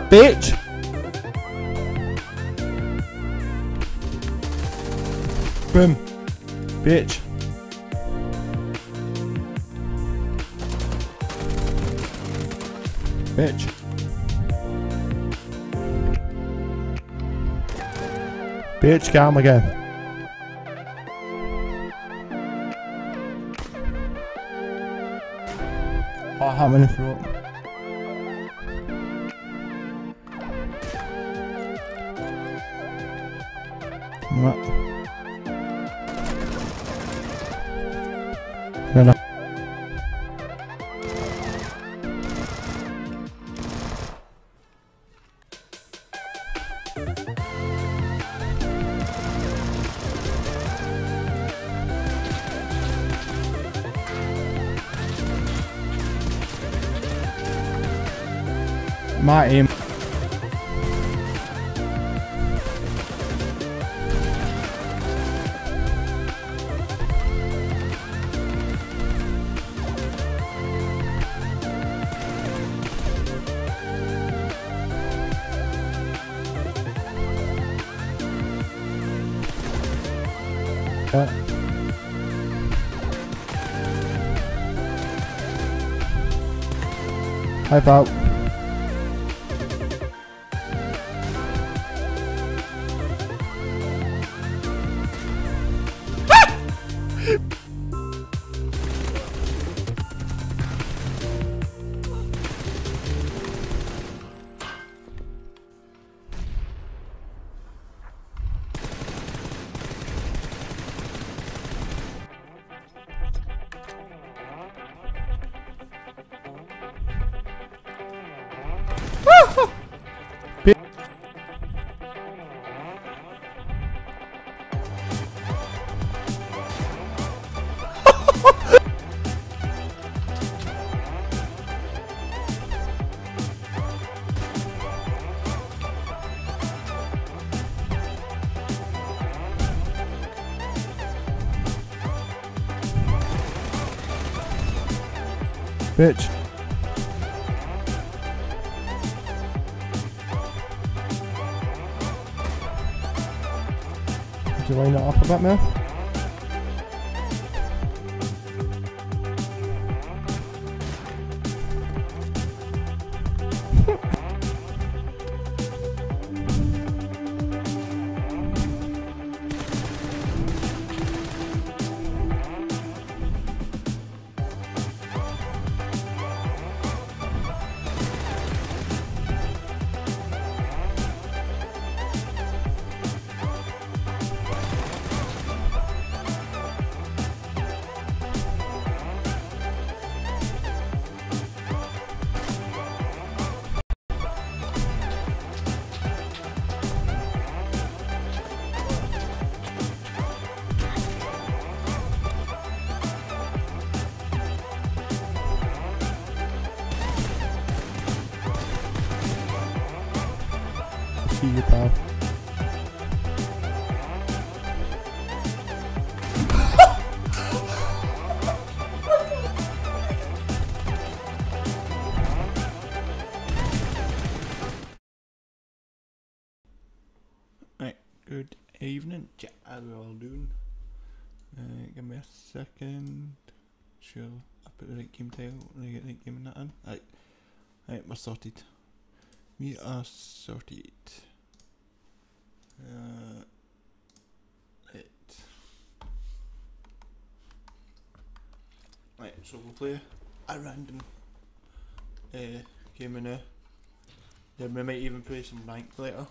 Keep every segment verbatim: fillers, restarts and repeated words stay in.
bitch! Boom. Bitch. Bitch. Bitch, calm again. Oh, how many throat? What? No, no. My aim. Yeah. Hi, Bob. Bitch. Did you line that up a bit, man? See you, pal. Right, good evening, chat. How are we all doing? Uh, give me a second. Sure, I put the right game title. I get the right game in that in. Right, right, we're sorted. We are sorted. Uh, right. Right, so we'll play a random uh, game now. Then we might even play some ranked later.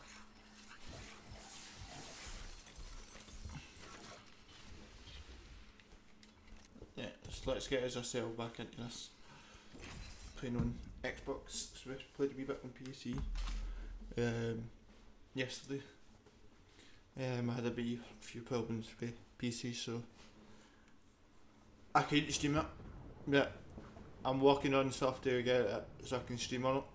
Yeah, so let's get ourselves back into this. Playing on Xbox, so we played a wee bit on P C um, yesterday. Um, I had a wee few problems with P C, so I can't stream it. Yeah, I'm working on stuff to get it so I can stream on it.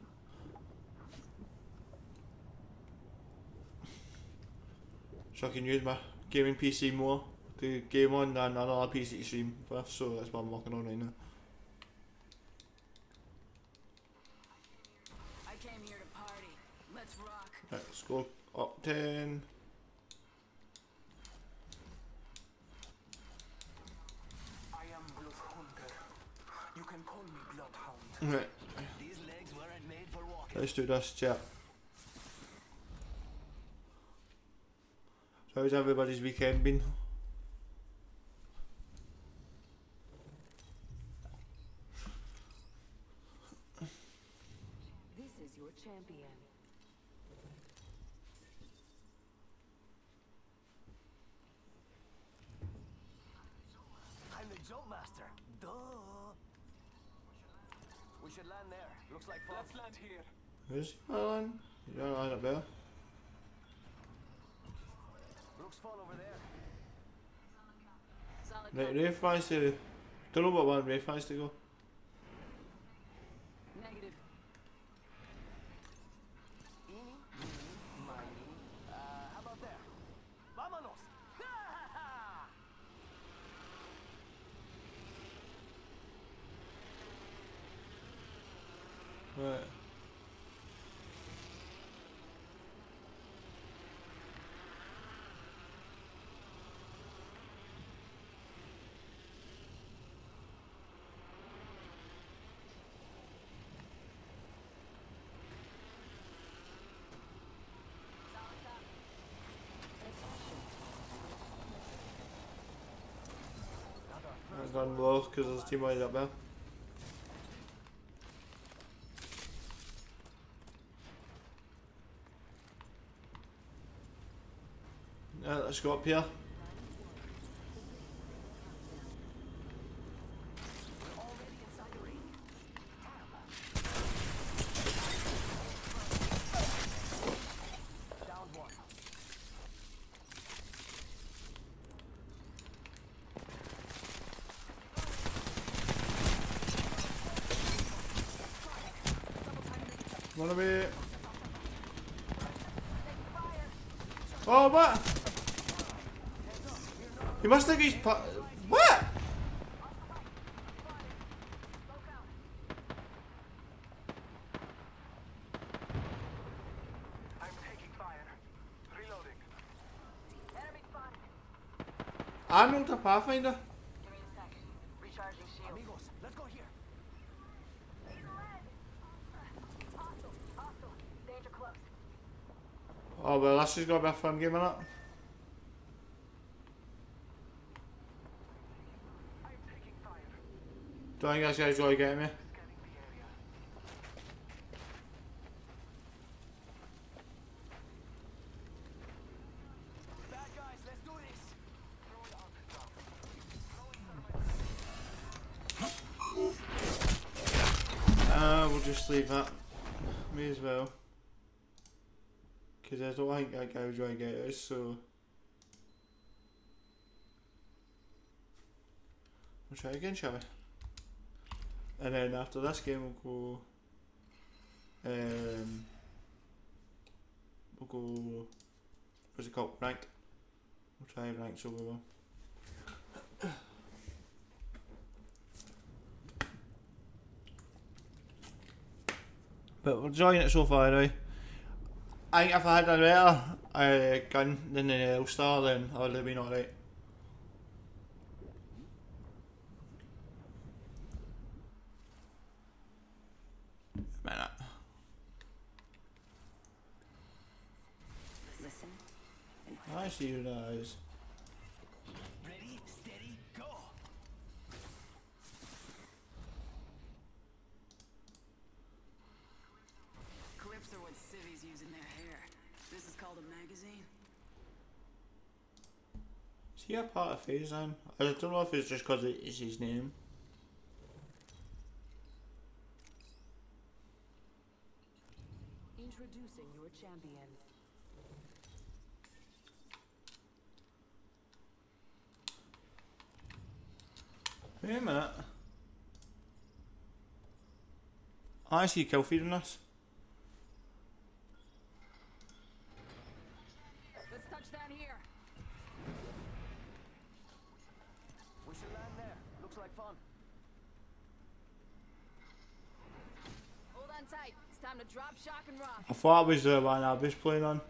So I can use my gaming P C more to game on than another P C to stream with, so that's what I'm working on right now. I came here to party. Let's go up ten. I am Bloodhunter. You can call me Bloodhound. Right, These legs weren't made for walking. let's do this chat. So how's everybody's weekend been? This is your champion. I'm the jump master. Duh. We should land there. Looks like fun. Let's land here. Who's Alan? You don't line up there. Looks fun over there. Solid Right, copy. Rafe wants to. Don't know what one Rafe wants to go. Negative. Eeny, meeny, miny. Uh, how about there? Vámonos! Right. That's done low because there's a team wide up there. Yeah, let's go up here. We're already inside the ring. Down one. Run away. Oh, what? He must think he's pa- What? I'm taking fire. Reloading. Enemy spotted. I'm not a Pathfinder. Give me a second. Recharging shield. Amigos, let's go here. Hostile. Hostile. Danger close. Oh, well, that's just got to be a fun game, innit? I'm taking fire. Don't think this guy's going to get me. Scanning the area. Bad guys, let's do this. Throw it on the ground. Throwing thermite. Uh, we'll just leave that. May as well. Because I don't think that guy was going to get us, so. We'll try again, shall we? And then after this game, we'll go. Um, we'll go. What's it called? Ranked. We'll try ranked so we will. But we're enjoying it so far anyway. I think if I had a better uh, gun than the L-Star, then I would have been alright. Minute. Listen. I see who that is. Ready, steady, go. Clips are what civvies use in their hair. This is called a magazine. Is he a part of Phazan? I don't know if it's just because it is his name. Introducing your champion. Wait a minute. I see kill feed in this. Let's touch down here. We should land there. Looks like fun. Hold on tight. It's time a drop, shock, and rock. I thought it was the one I was playing on.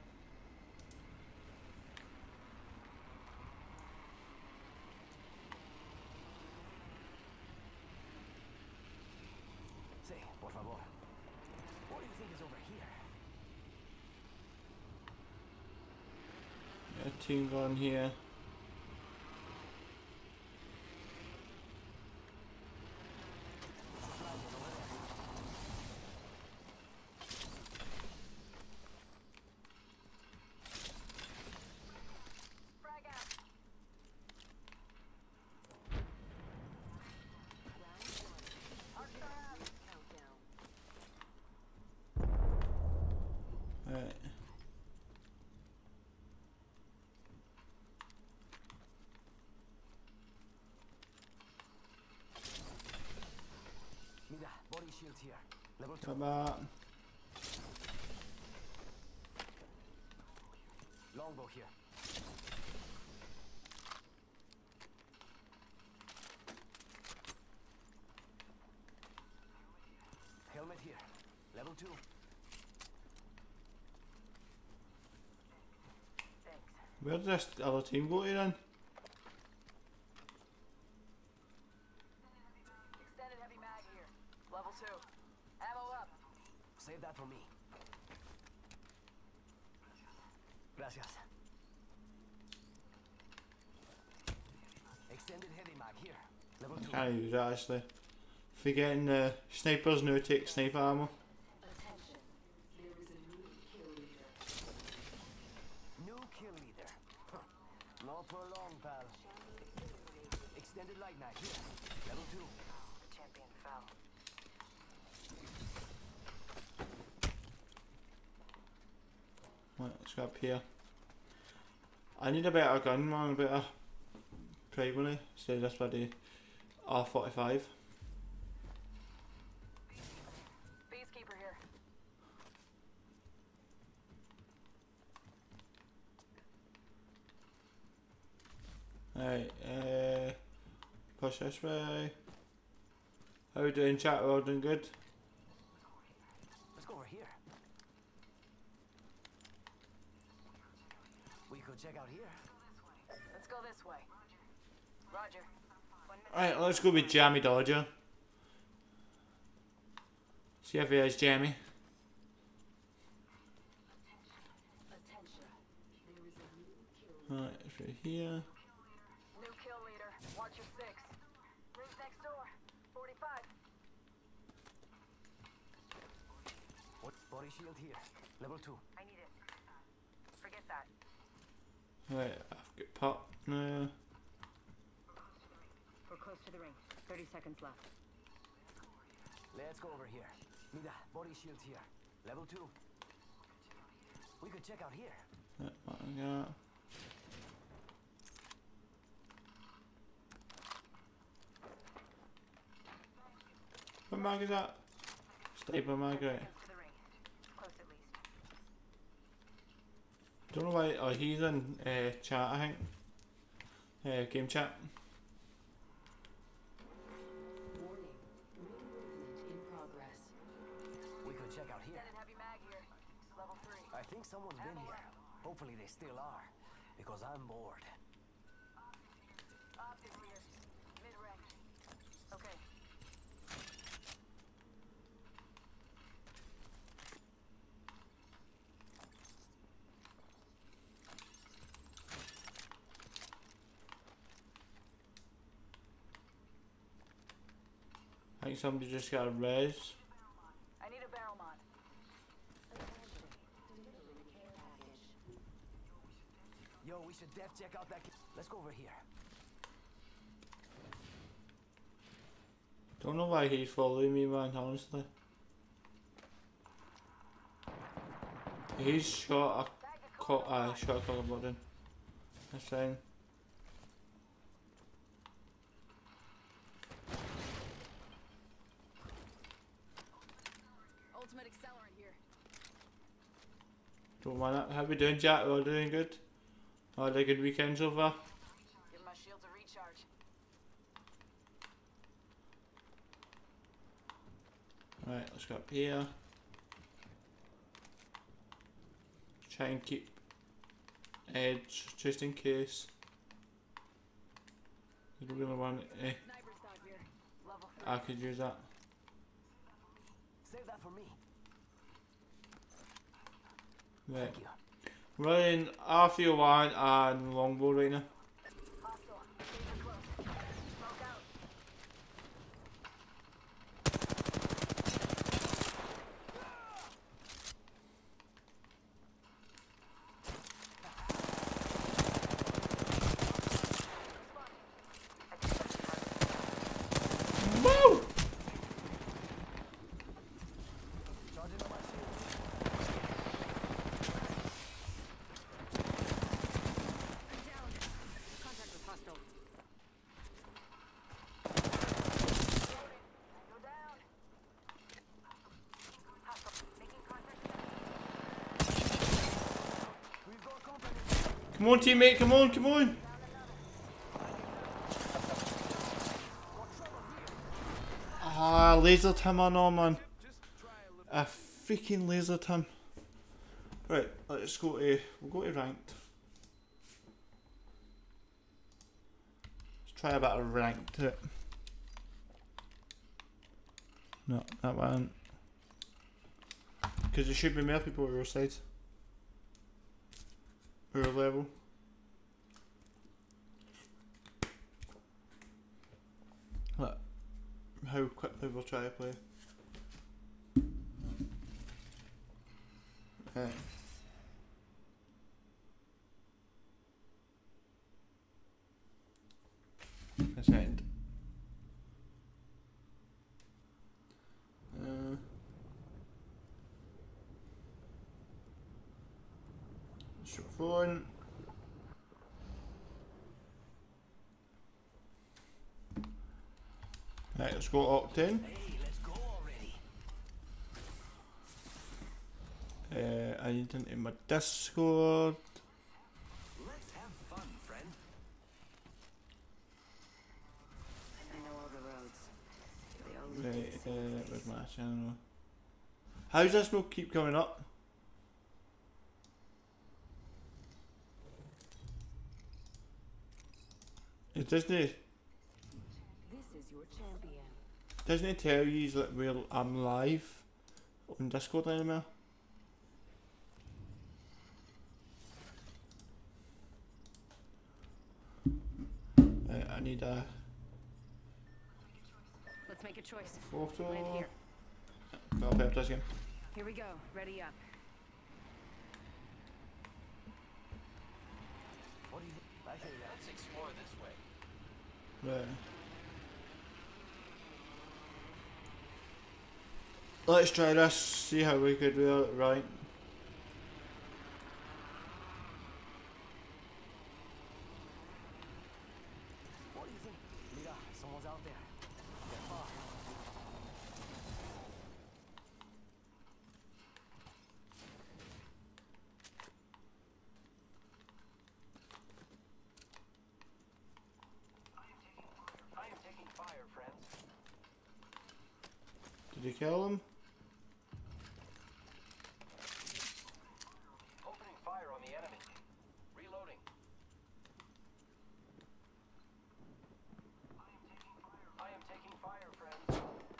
Say, por favor. What do you think is over here? Yeah, team going here. Right. Mira, body shield here. Level two. Come on. Longbow here. Helmet here. Level two. Where did this other team go to then? Extended heavy mag here. Level two. Ammo up. Save that for me. Gracias. Extended heavy mag here. Level two. Can't use that actually. Forgetting the snipers now take sniper ammo. Attention. There is a new kill leader. New kill leader. Huh. Not for long, pal. Extended light mag here. Level two. The champion fell. Right, let's go up here. I need a better gun, man, a better primary. So this bloody R forty-five. Peacekeeper here. Right, uh, push this way. How we doing, chat? We're all doing good? Let's go over here. We could check out here. Let's go this way. Roger. One minute. Right, let's go with Jammy Dodger. See if he is Jammy. Attention. There is a new kill. Right, it's right here. New kill leader. Watch your six. Lives next door. forty-five. What? Body shield here. Level two. I need it. Forget that. Right, I've got pop now. We're close to the ring. thirty seconds left. Let's go over here. Mira, body shield here. Level two. We could check out here. Right, what I got. What mag is that? Sniper mag, right. To the ring. Close at least. Don't know why. Oh, he's in uh, chat, I think. Uh, game chat. Warning. Ring movement in progress. We could check out here. Extended heavy mag here. Level three. I think someone's been here. Hopefully they still are. Because I'm bored. Optic here. Mid-range. Okay. I think somebody just got a res. I need a barrel mod. Yo, we should def check out that. Let's go over here. Don't know why he's following me, man, honestly. He's shot a co uh, shot a cocker button. That's fine. Ultimate accelerant here. Don't mind that. How we doing, Jack? We're all doing good? All had a good weekend so far? Give my shields a recharge. Right, let's go up here. Try and keep edge just in case. You don't really want eh, Sniper stock here. Level three. I could use that. Save that for me. Right. Thank you. Running R three oh one and longbow right now. Hostile. Danger close. Smoke out. Woo! Charging on my shield. I'm down. Contact with hostile. Go down. Hostile. Making contact. We've got company. Come on, teammate, come on, come on! Ah, lasered him, I know, man. I freaking lasered him. Right, let's go to, we'll go to ranked. Let's try a bit of ranked to it. No, that one. Because there should be more people at your side. Your level. Look, how quickly we'll try to play. Right. Let's end. Uh, short phone. Right, let's go Octane. Hey, let's go already. Uh, I need into my Discord. Let's have fun, friend. I know all the roads. They all Right, uh, where's my channel? How's this not keep coming up? It doesn't it, This is your champion. doesn't it tell you that we're I'm live on Discord anymore? Right, I need a Let's make a choice. photo. Land here. I'll pay up this game. Here we go. Ready up. What do you think? I hear that. Let's explore this way. Right. Let's try this, see how we could do it right. What do you think? Mira, someone's out there. They're far. I am taking fire, friends. Did you kill him? Opening fire on the enemy. Reloading. I am taking fire, friends.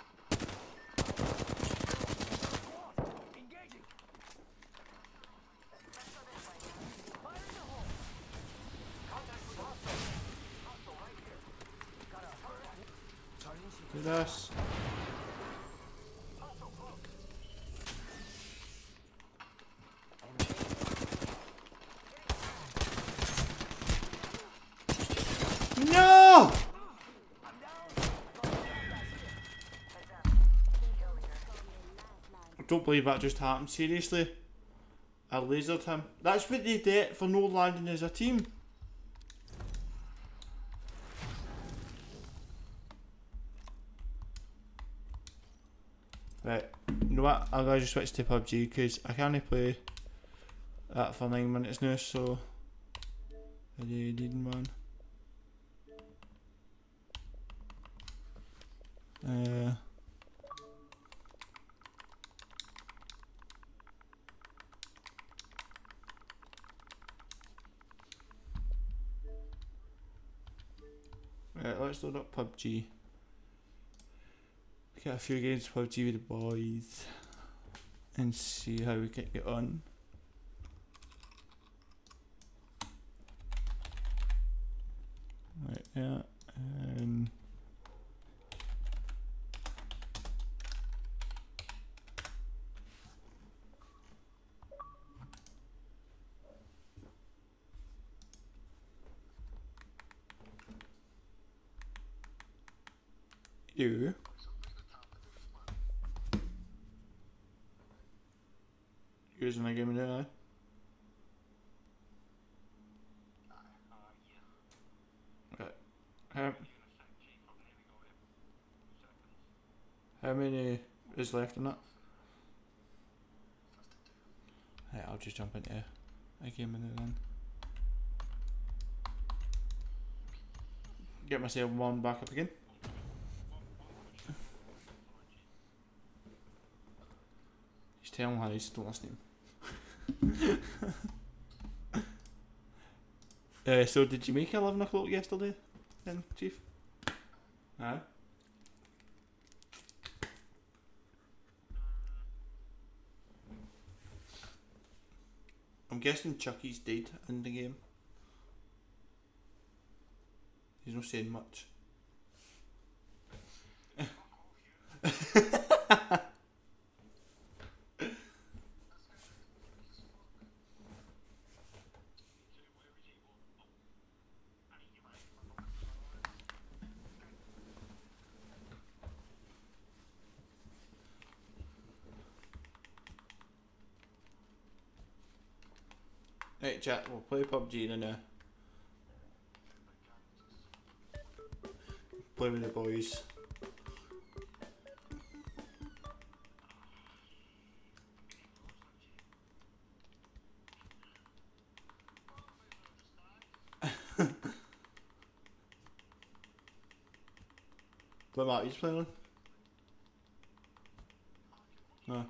Engaging. Fire in the hole. Contact with hostile. Hostile right here. Got a turret. Charging shield. Do this. Hostile close. No! I don't believe that just happened. Seriously, I lasered him. That's what they did for no landing as a team. Right, you know what? I'm gonna just switch to P U B G because I can't play that for nine minutes now. So, I didn't man. Uh, Right, let's load up P U B G. Get a few games of P U B G with the boys and see how we can get on. Right, yeah. Um, you. Using a game now. Right. How, how many is left in that? Right, I'll just jump into a game in it then. Get myself one back up again. He's telling Harry's don't listen to him. uh, so did you make eleven o'clock yesterday then, Chief? Aye. I'm guessing Chucky's dead in the game. He's not saying much. Right, chat, we'll play P U B G in a now. Play with the boys. What map are you playing on? No.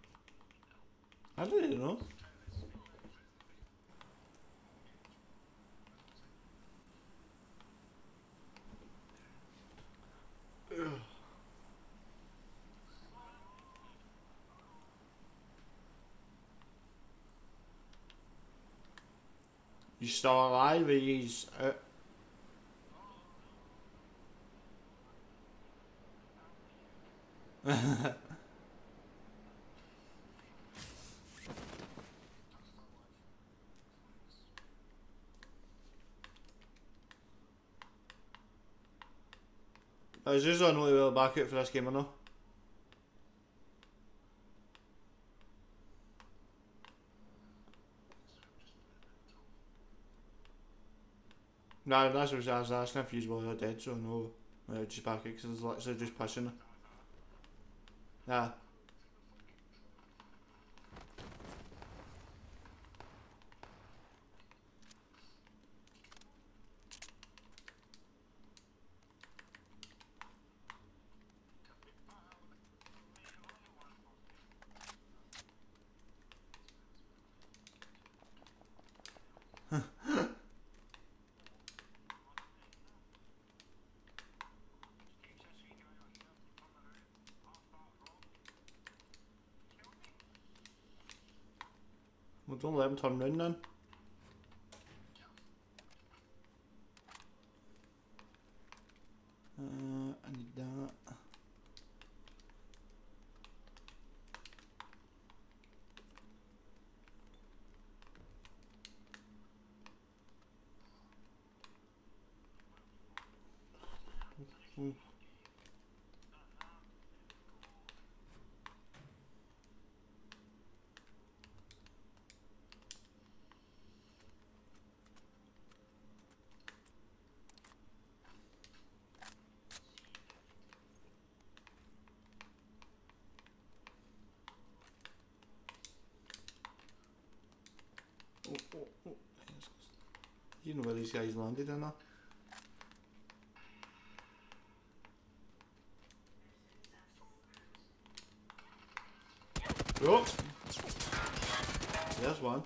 I don't even know. You still alive? He's uh, Is this on only well back out for this game or no? Nah, that's what I was asking if you were dead, so no. Uh, just back out because it's literally just pushing. Nah. Well, don't let him turn round then. Uh, I need that. Mm. Oh, oh, oh. You know where these guys landed in there? Oh! There's one.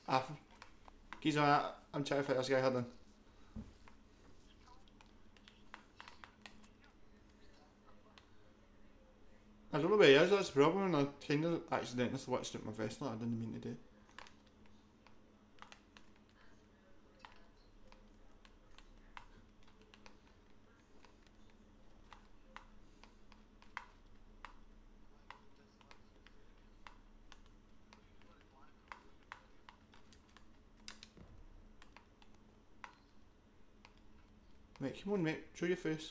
Ah, geez, man, I'm trying to fight this guy, hold on. I don't know where he is, that's the problem. I kind of accidentally switched at my vest, that I didn't mean to do. Mate, come on mate, show your face.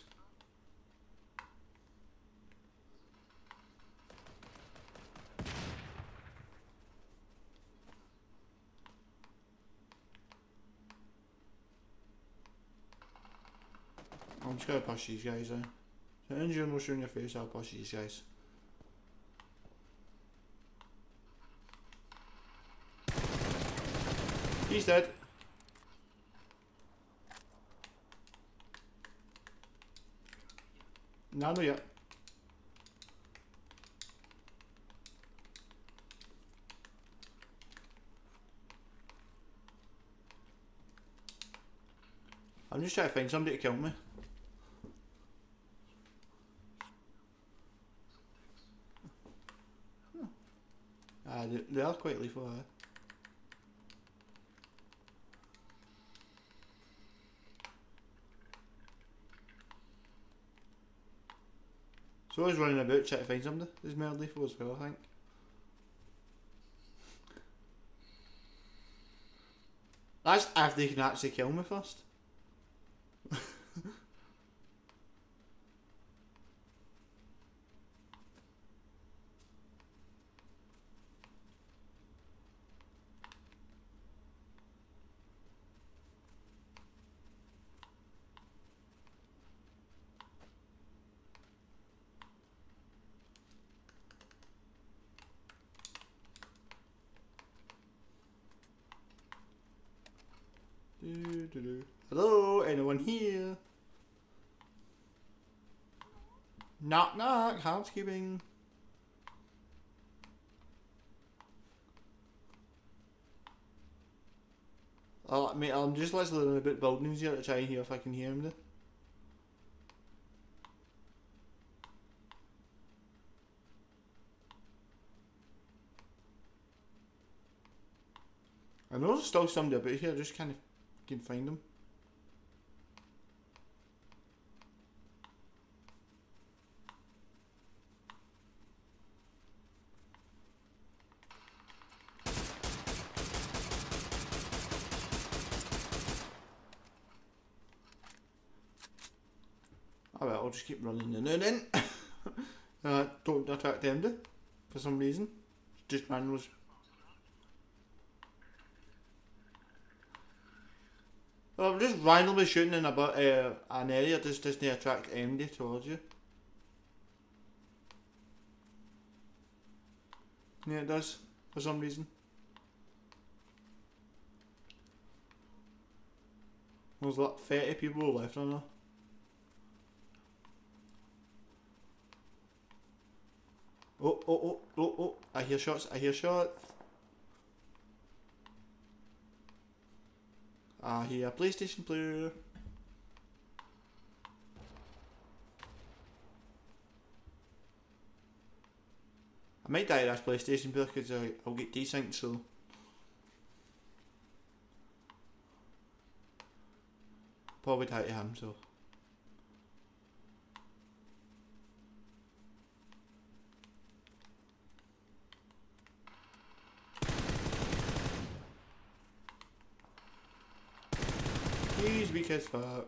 I'm just gonna push these guys out. So in general showing your face, I'll push these guys. He's dead. No, not yet. I'm just trying to find somebody to kill me. Ah, they, they are quite lethal, eh? So I was running about trying to find somebody who's more lethal as well, I think. That's if they can actually kill me first. Do, do, do. Hello, anyone here? Knock knock, housekeeping. Oh, mate, I'm just listening a bit buildings here to try and hear if I can hear him. I know there's still somebody about here, I just kind of can find them. Alright, I'll just keep running in and in. uh, don't attack them do, for some reason. Just randomly. Well, I'm just randomly shooting in about uh, an area just doesn't attract anybody towards you. Yeah, it does, for some reason. There's like thirty people left on there. Oh, oh, oh, oh, oh, I hear shots, I hear shots. I hear a PlayStation player. I might die to this PlayStation player because I'll get desynced, so. Probably die to him, so. He's weak as fuck.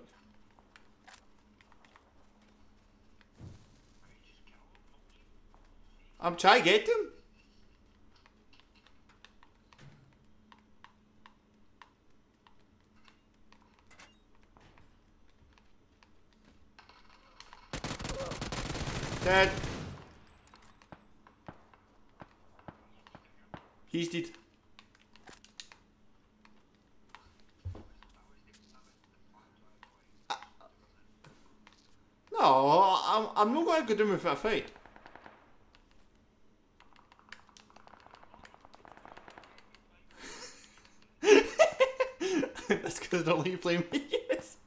I'm trying to get him. Dead. He's dead. No, I'm, I'm not going to go down with that fight. That's because I don't like you playing me. Yes.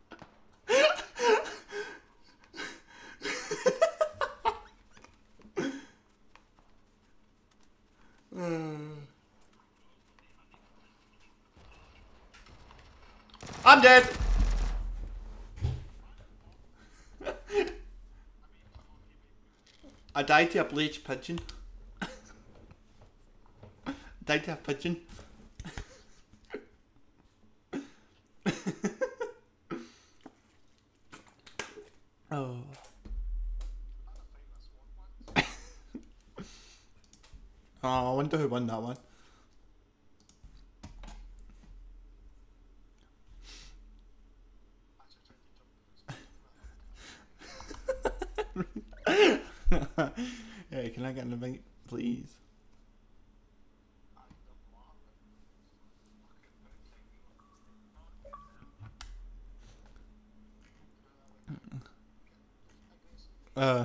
I'm dead. I died to a bleached pigeon. Died to a pigeon. Oh. Oh, I wonder who won that one. Hey, can I get an invite, please? Uh.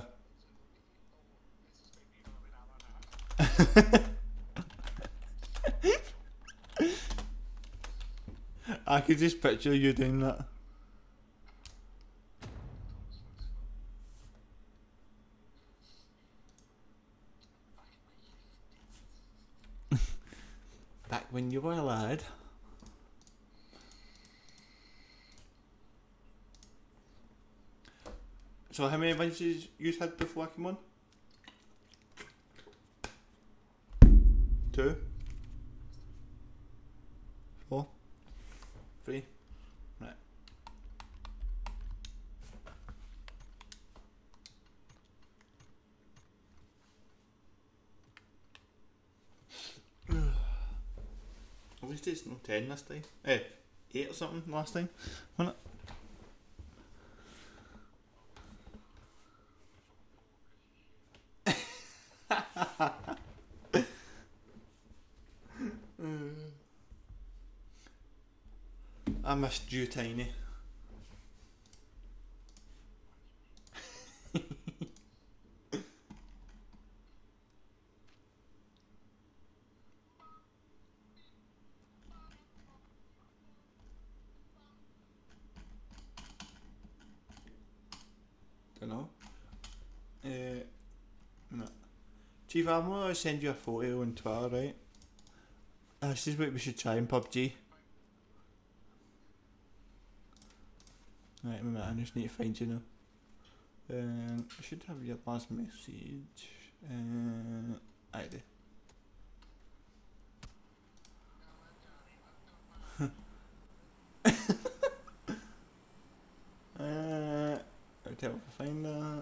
I could just picture you doing that. Back when you were a lad. So how many adventures you had before I came on? Two? Four? Three? Right. At least it's not ten this time. Eh, eight or something last time, wasn't it? I missed you, Tiny. Don't know. Uh, no. Chief, I'm gonna send you a photo on Twitter, right? Uh, this is what we should try in P U B G. Right, a minute, I just need to find you now. Um, I should have your last message. Uh, I do. uh, I'll tell if I find that.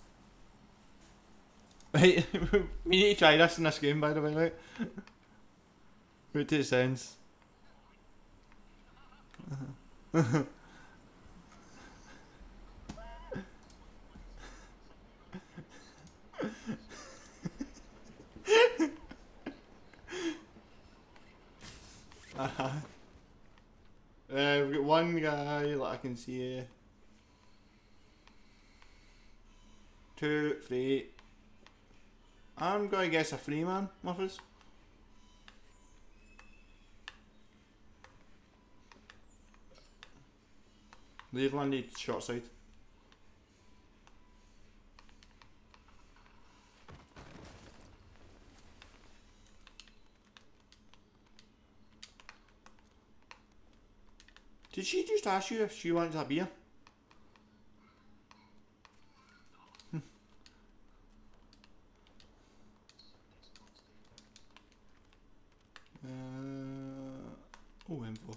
Right, we need to try this in this game, by the way, right? What it sounds. Uh-huh. Uh, we've got one guy that I can see. Two, three. I'm gonna guess a free man, Muffers. They've landed short side. Did she just ask you if she wants a beer? uh, oh, info.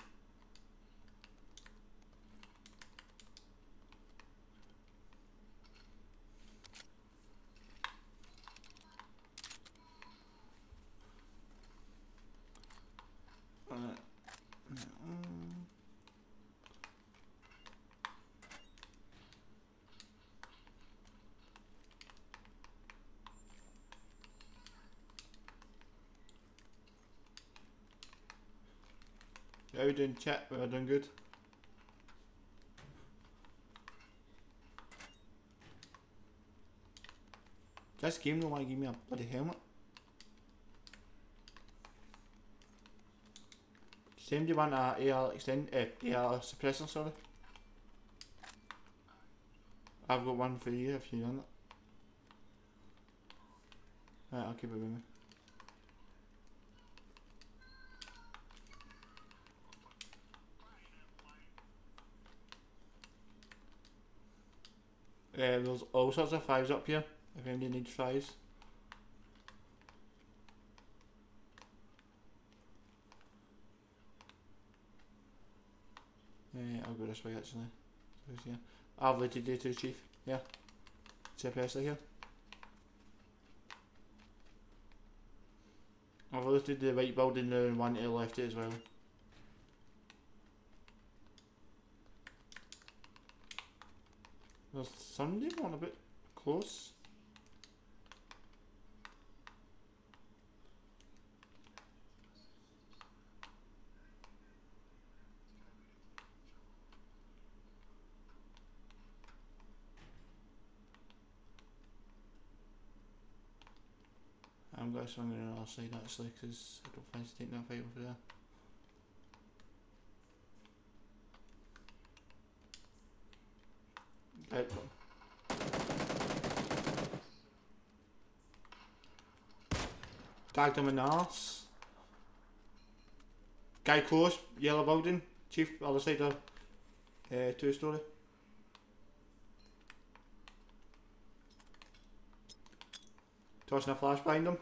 Uh, um, How are we doing, chat? We're doing good. This game don't want to give me a bloody helmet. Same, do you want a A R extend, uh, A R suppressor, sorry? I've got one for you if you want it. Right, I'll keep it with me. Uh, there's all sorts of fives up here, if anybody needs fives. Uh, I'll go this way actually. So, yeah. I've looted you too, Chief. Yeah. Suppressor here. I've looted the white building now and one to the left as well. There's somebody one a bit close. I'm going to swing on the other side actually because I don't fancy taking that fight over there. Right. Tagged him in the arse. Guy close, yellow building. Chief, other side of uh, two story. Tossing a flash behind him.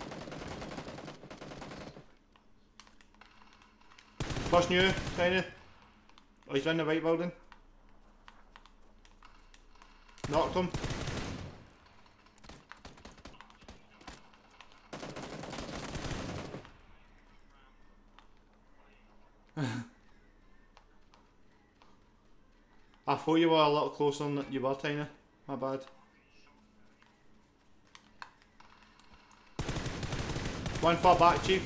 Pushing you, Tiny. Oh, he's in the white building. Knocked him. I thought you were a little closer than you were, Tiny. My bad. One far back, Chief.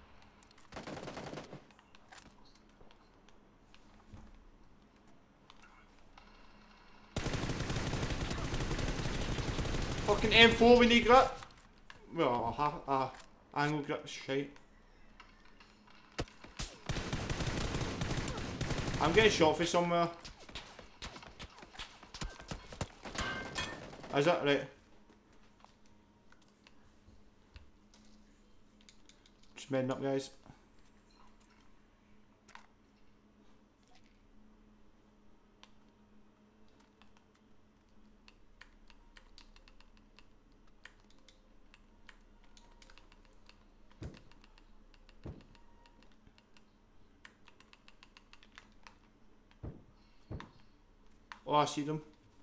Fucking M four we need grip. Well, a, a angle grip shite. I'm getting shot for somewhere. Is that right? Just medding up, guys. Oh, I see them.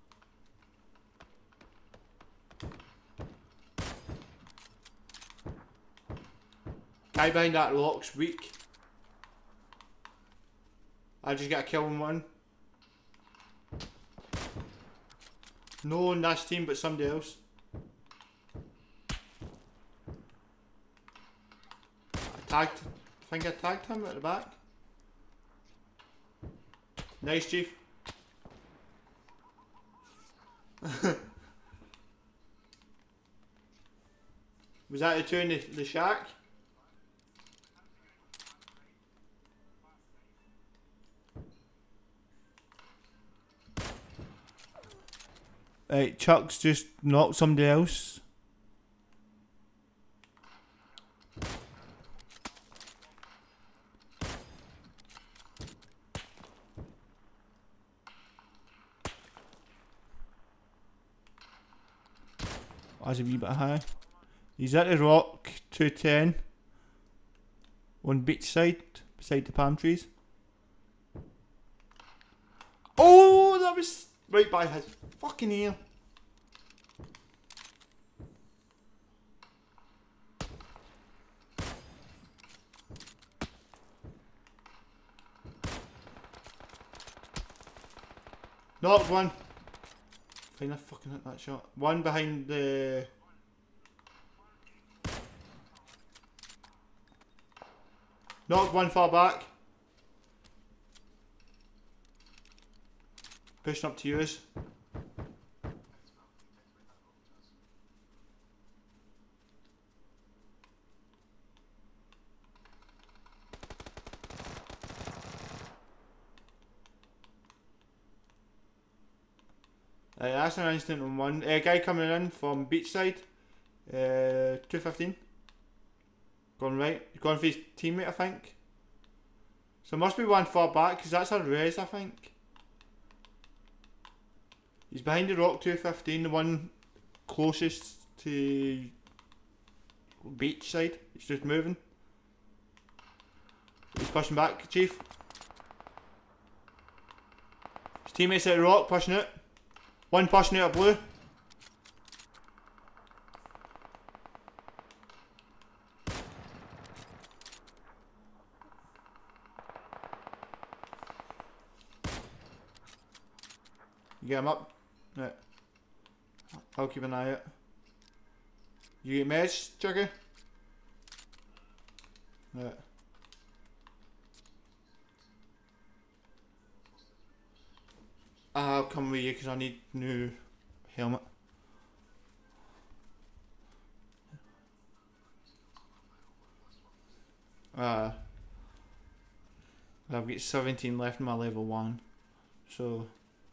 Guy behind that rock's weak. I just got a kill on one. No one in this team, but somebody else. I tagged. I think I tagged him at the back. Nice, Chief. Was that the two in the, the shack? Right, Chuck's just knocked somebody else. That's a wee bit high. He's at the rock, two ten. On beach side, beside the palm trees. Oh, that was right by his fucking ear. Knocked one. Fine, I fucking hit that shot. One behind the... Knocked one far back. Pushing up to yours. Uh, that's an instant on one. A uh, guy coming in from Beachside. Uh, two fifteen. Going right. He's going for his teammate, I think. So there must be one far back, because that's a res, I think. He's behind the rock, two fifteen, the one closest to Beachside. He's just moving. He's pushing back, Chief. His teammates at the rock, pushing it. One pushing out of blue. You get him up? Right. I'll keep an eye out. You get meds, Chucky? Right. I'll come with you because I need new helmet. Uh, I've got seventeen left in my level one, so.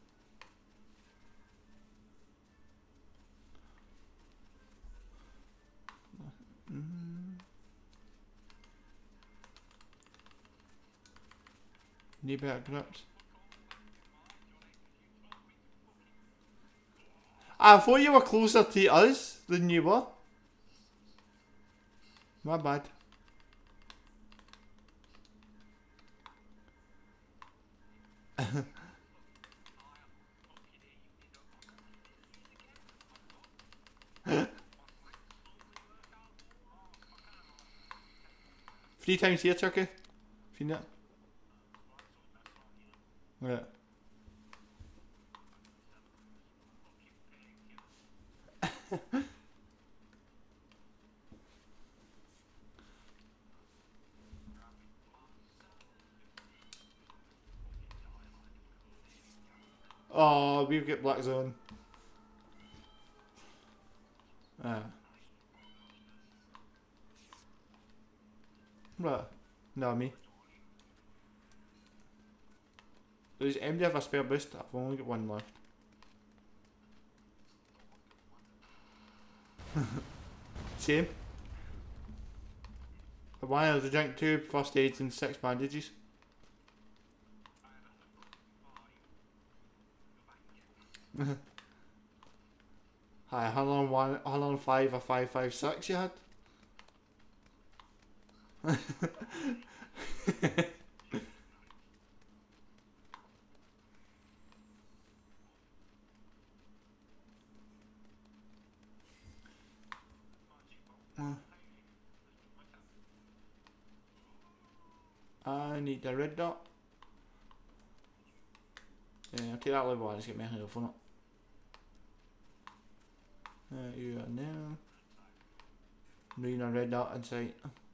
Mm. Need better grips. I thought you were closer to us than you were. My bad. Three times here, Turkey. Seen that? Right. Oh, we've got black zone. Ah. Right. No, me. Does M D have a spare boost? I've only got one left. Same. The one has a drink, two first aids and six bandages. Hi, how long one how long five or five five six you had? I need the red dot. Yeah, I'll take that level one, just get my health on it. Uh, you are now. Need a red dot inside.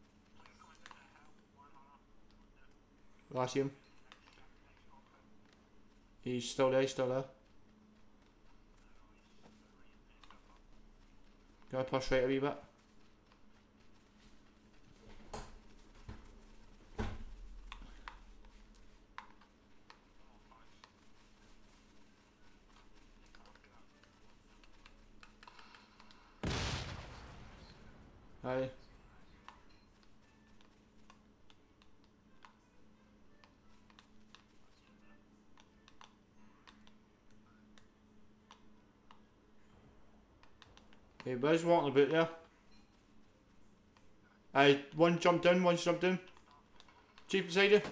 Last him. He's still there, he's still there. Gotta push right a wee bit. Aye. Hey, Buzz walking about there. Aye, one jumped down, one jumped down. Chief beside you.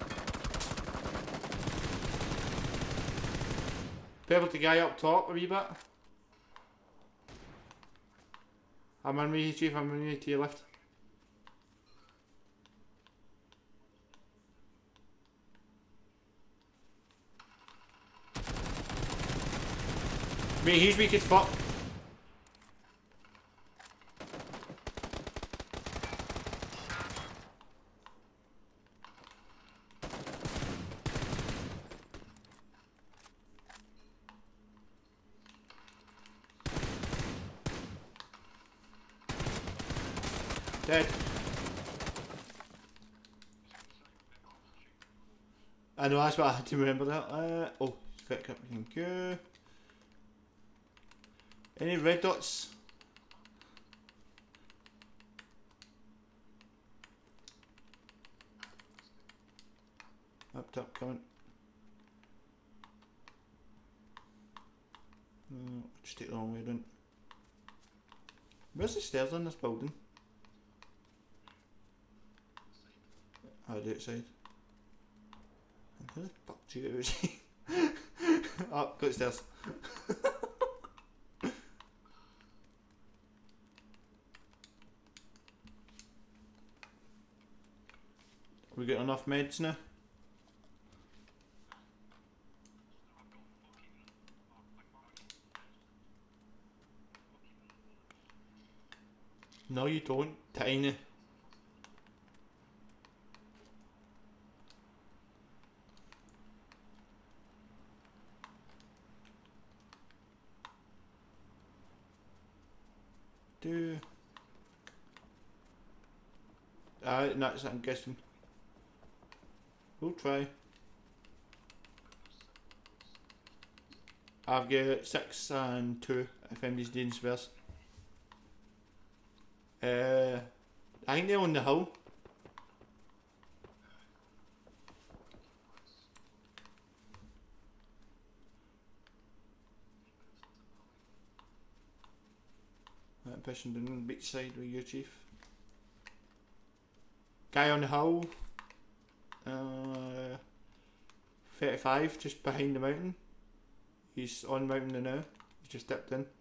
Pebbled the guy up top a wee bit. I'm on me, Chief, I'm on you to your left. Mate, he's weak as fuck. Dead. I know, that's what I had to remember that. Uh, oh, fit clip, thank you. Any red dots? Up top coming. No, just take the wrong way down. Where's the stairs on this building? Oh, the outside. And who the fuck do you is he? Oh, got stairs. We got enough meds now? No, you don't, Tiny. Do. Ah, that's what I'm guessing. We'll try. I've got six and two if anybody's doing spares. Uh, I think they're on the hill. I'm pushing down the beach side with you, Chief. Guy on the hill. Uh, thirty-five, just behind the mountain. He's on mountain now. He's just dipped in.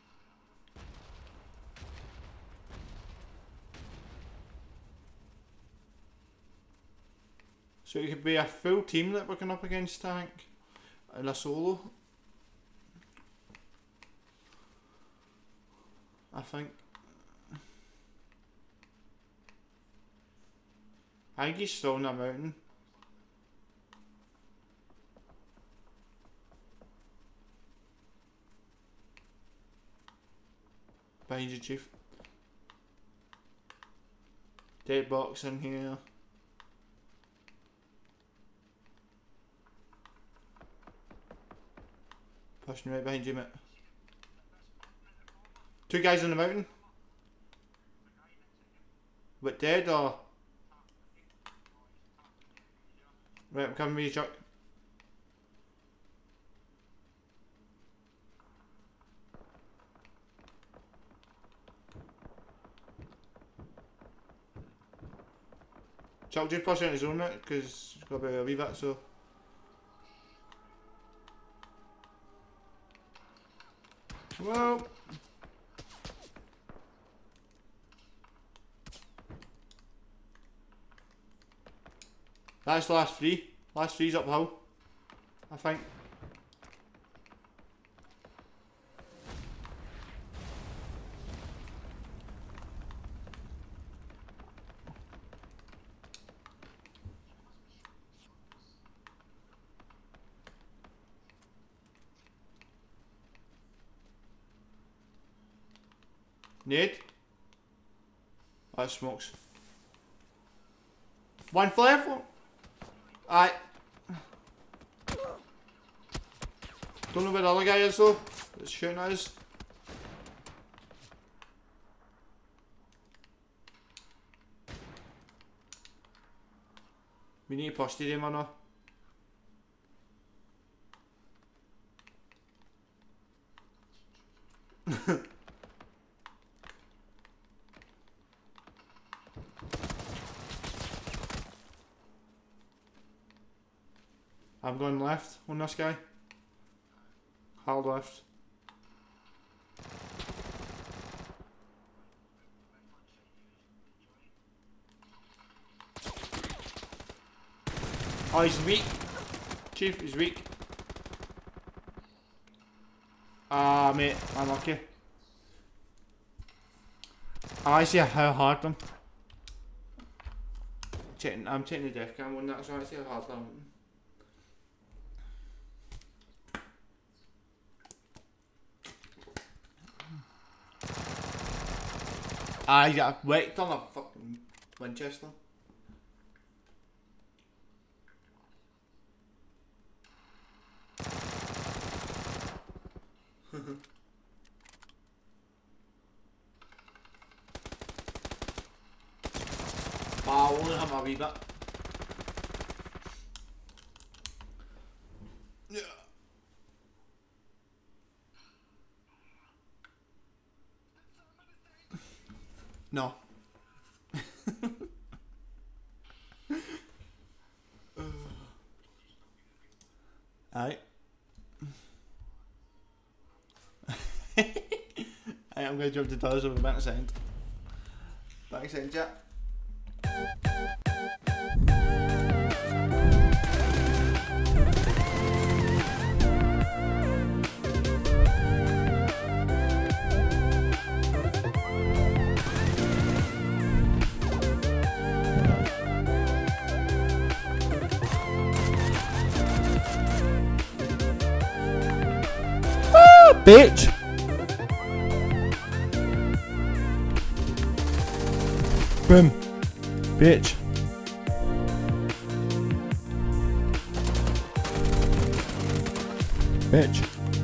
So it could be a full team that we're going up against, Tank, and a solo. I think. I think he's still on that mountain. Behind you, Chief. Dead box in here. Pushing right behind you, mate. Two guys on the mountain. What, dead or? Right, I'm coming with you, Chuck. Chuck, just push out his own, mate, because he's got about a wee bit, so. Well. That's the last three. Last three's up the hill, I think. Nade. That smokes. One flare. Aye. Don't know where the other guy is though. That's shooting at us. We need to push to him or no? I'm going left on this guy. Hard left. Oh, he's weak. Chief, he's weak. Ah, mate, unlucky. I see how hard them. Checking, I'm checking the death cam on that, so I see how hard them. I got wrecked on a fucking Winchester. I'll only have a wee bit. Yeah. No. Alright. I'm going to jump to dollars over back second. Back second, chat. Ah, bitch! Boom. Bitch. Bitch.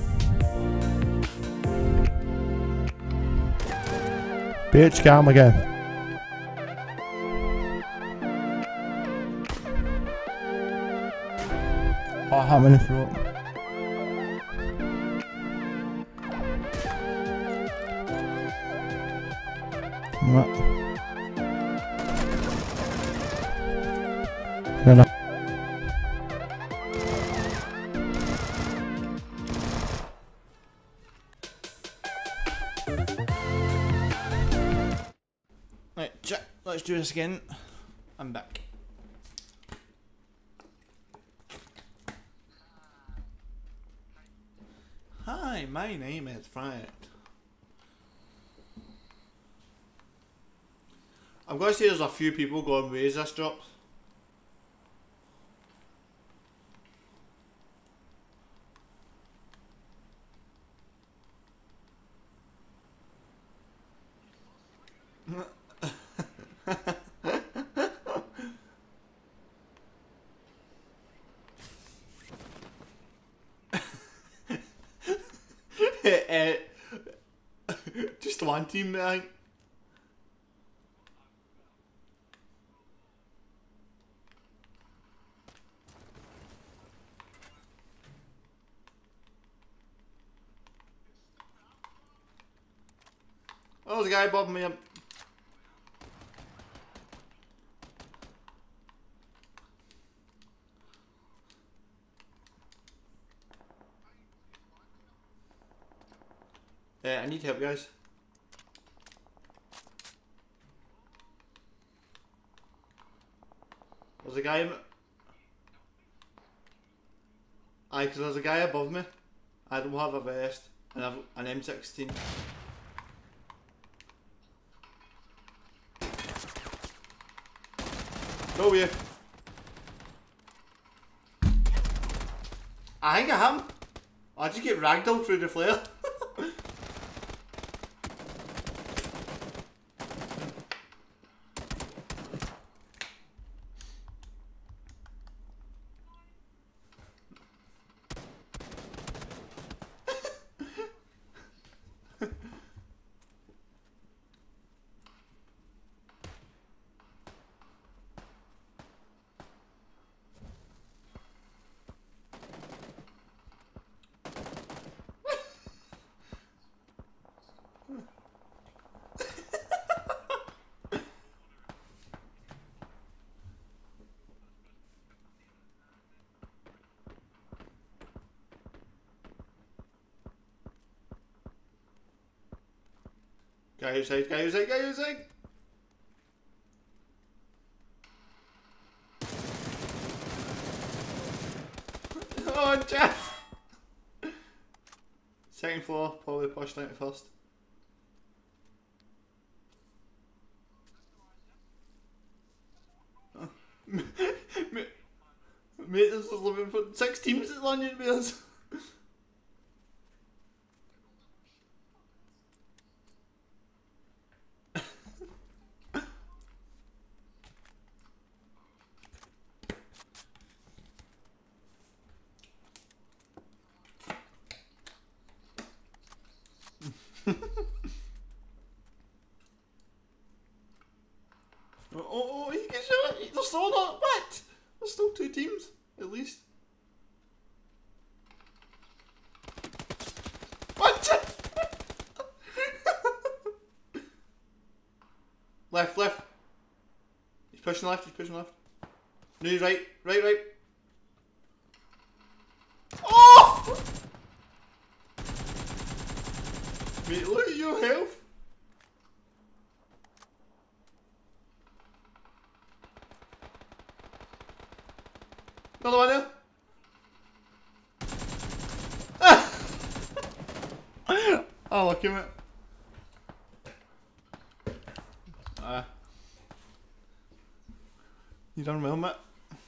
Bitch, calm again. Oh, how many throat? What? No, no. Right, check. Let's do this again. I'm back. Hi, my name is Frank. I'm going to say there's a few people going ways this drop. uh, just one team, I think. Oh, there's a guy bobbing me up. Yeah, I need help, guys. There's a guy in... Aye, because there's a guy above me. I don't have a vest. And I've an M sixteen. Go with you. I think I am. I just get ragdolled through the flare. Guy outside, guy outside, guy outside! Oh, Jeff! Second floor, probably pushed out first. Mate, this is living for six teams at London Bears. Oh, oh, Oh, he gets shot. They're still not. What? There's still two teams, at least. What? Left, left. He's pushing left, he's pushing left. No, he's right, right, right. Oh! Mate, look at your health. Another one there. Oh, look at it. Ah. You done well, mate.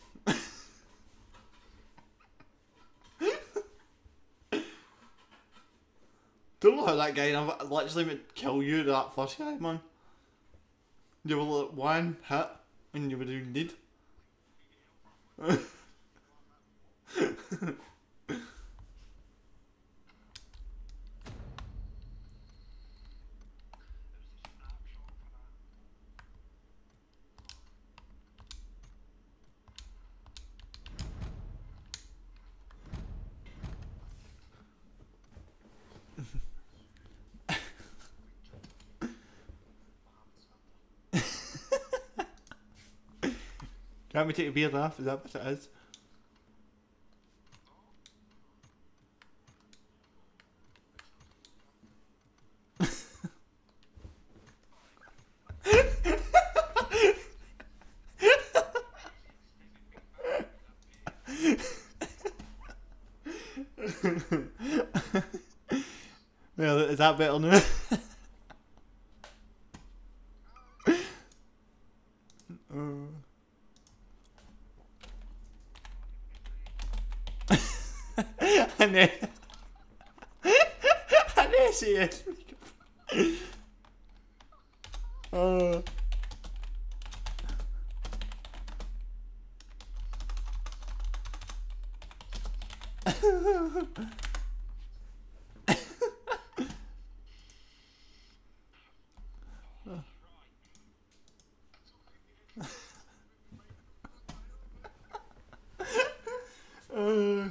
Don't know how that guy I've literally would kill you, that first guy, man. You were like one hit and you were doing dead. Do you want me to take a beard off? Is that what it is? Well, is that better now? uh. And then and then she is. Oh. uh.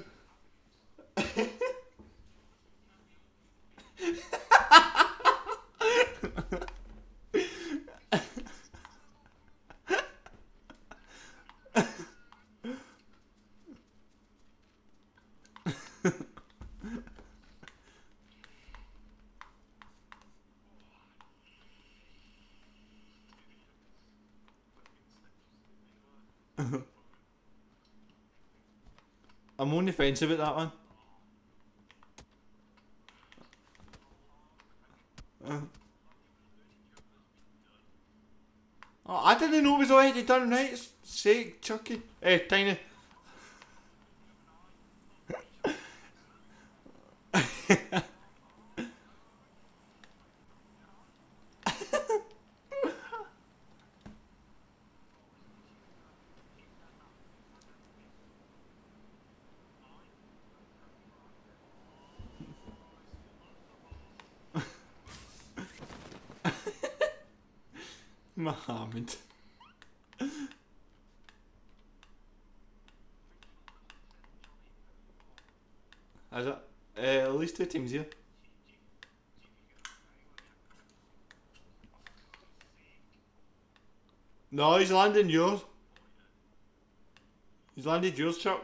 I'm on the fence about that one. Uh. Oh, I didn't know it was already done, right? It's sake, Chucky. Eh, Tiny. Mohammed. Is it? Uh, at least two teams here. No, he's landing yours. He's landed yours, Chuck.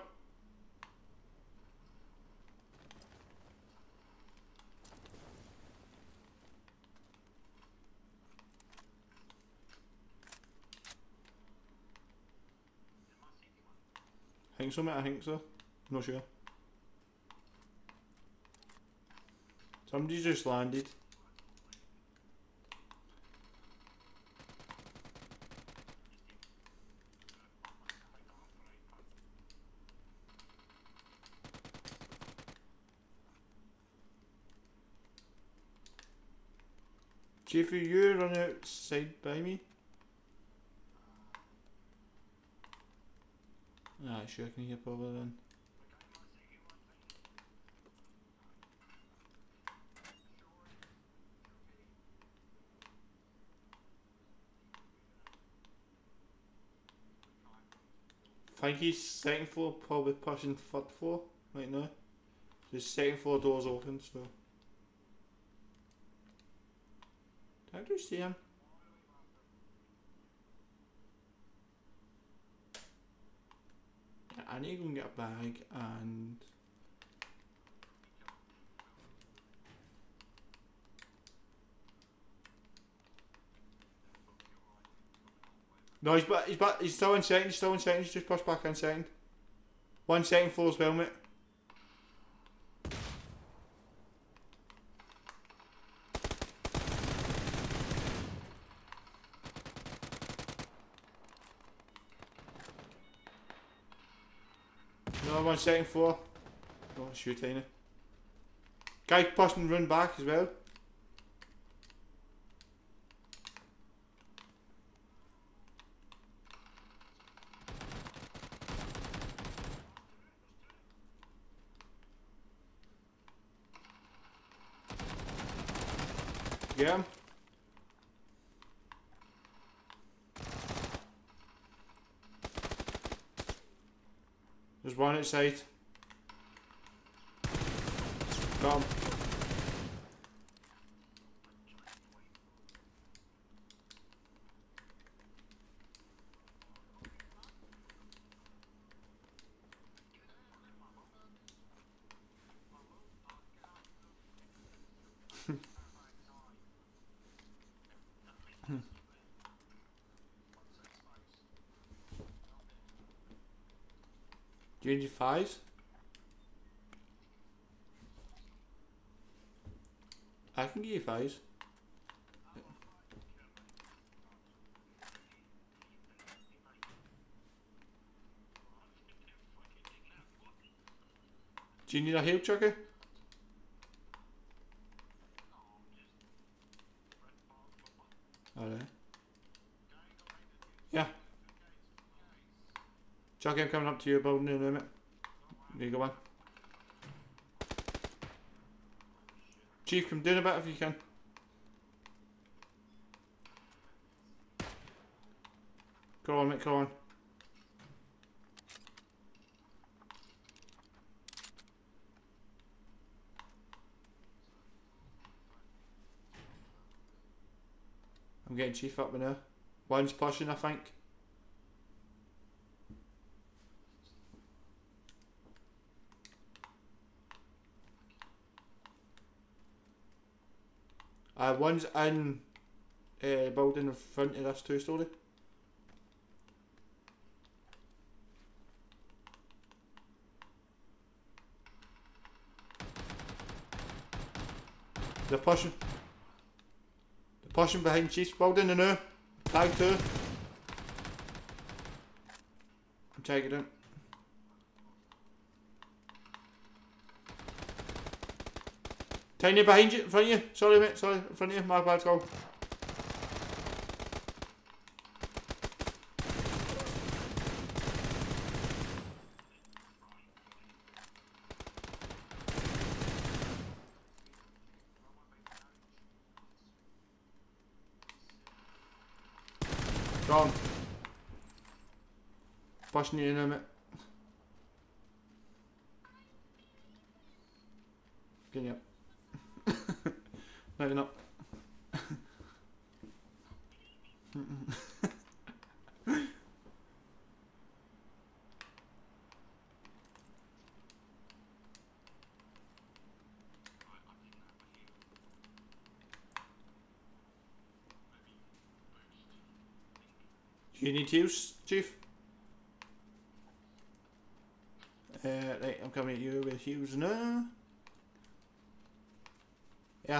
I think so, mate, I think so. I'm not sure. Somebody just landed. Chiefy, you run outside by me. Ah, sure, I can hear probably then. think he's second floor, probably pushing third floor right now. His second floor door's open, so. Did I see him? Yeah, I need to go and get a bag and. No, he's back, he's back, he's still in second, he's still in second, he's just pushed back in second. One second floor as well, mate. No, one second floor. Oh, shoot, ain't it? Guy pushing run back as well. Get him. There's one outside. Got him. Do you need fives? I can give you fives. Do you need a help, Chucky? Alright. Yeah. Chucky, I'm coming up to your building in a minute. There you go, man. Chief, come down a bit if you can. Go on, mate, go on. I'm getting Chief up now. One's pushing, I think. Uh, one's in uh, building in front of this two story. They're pushing. They're pushing behind Chief's building now. Tag two. I'm taking it. Tiny behind you, in front of you. Sorry, mate. Sorry, in front of you. My bad, go. Go on. Pushing you in a minute. Getting you up. No, you're not. Do you need to use, Chief? Uh, right, I'm coming at you with Hughes now. Yeah.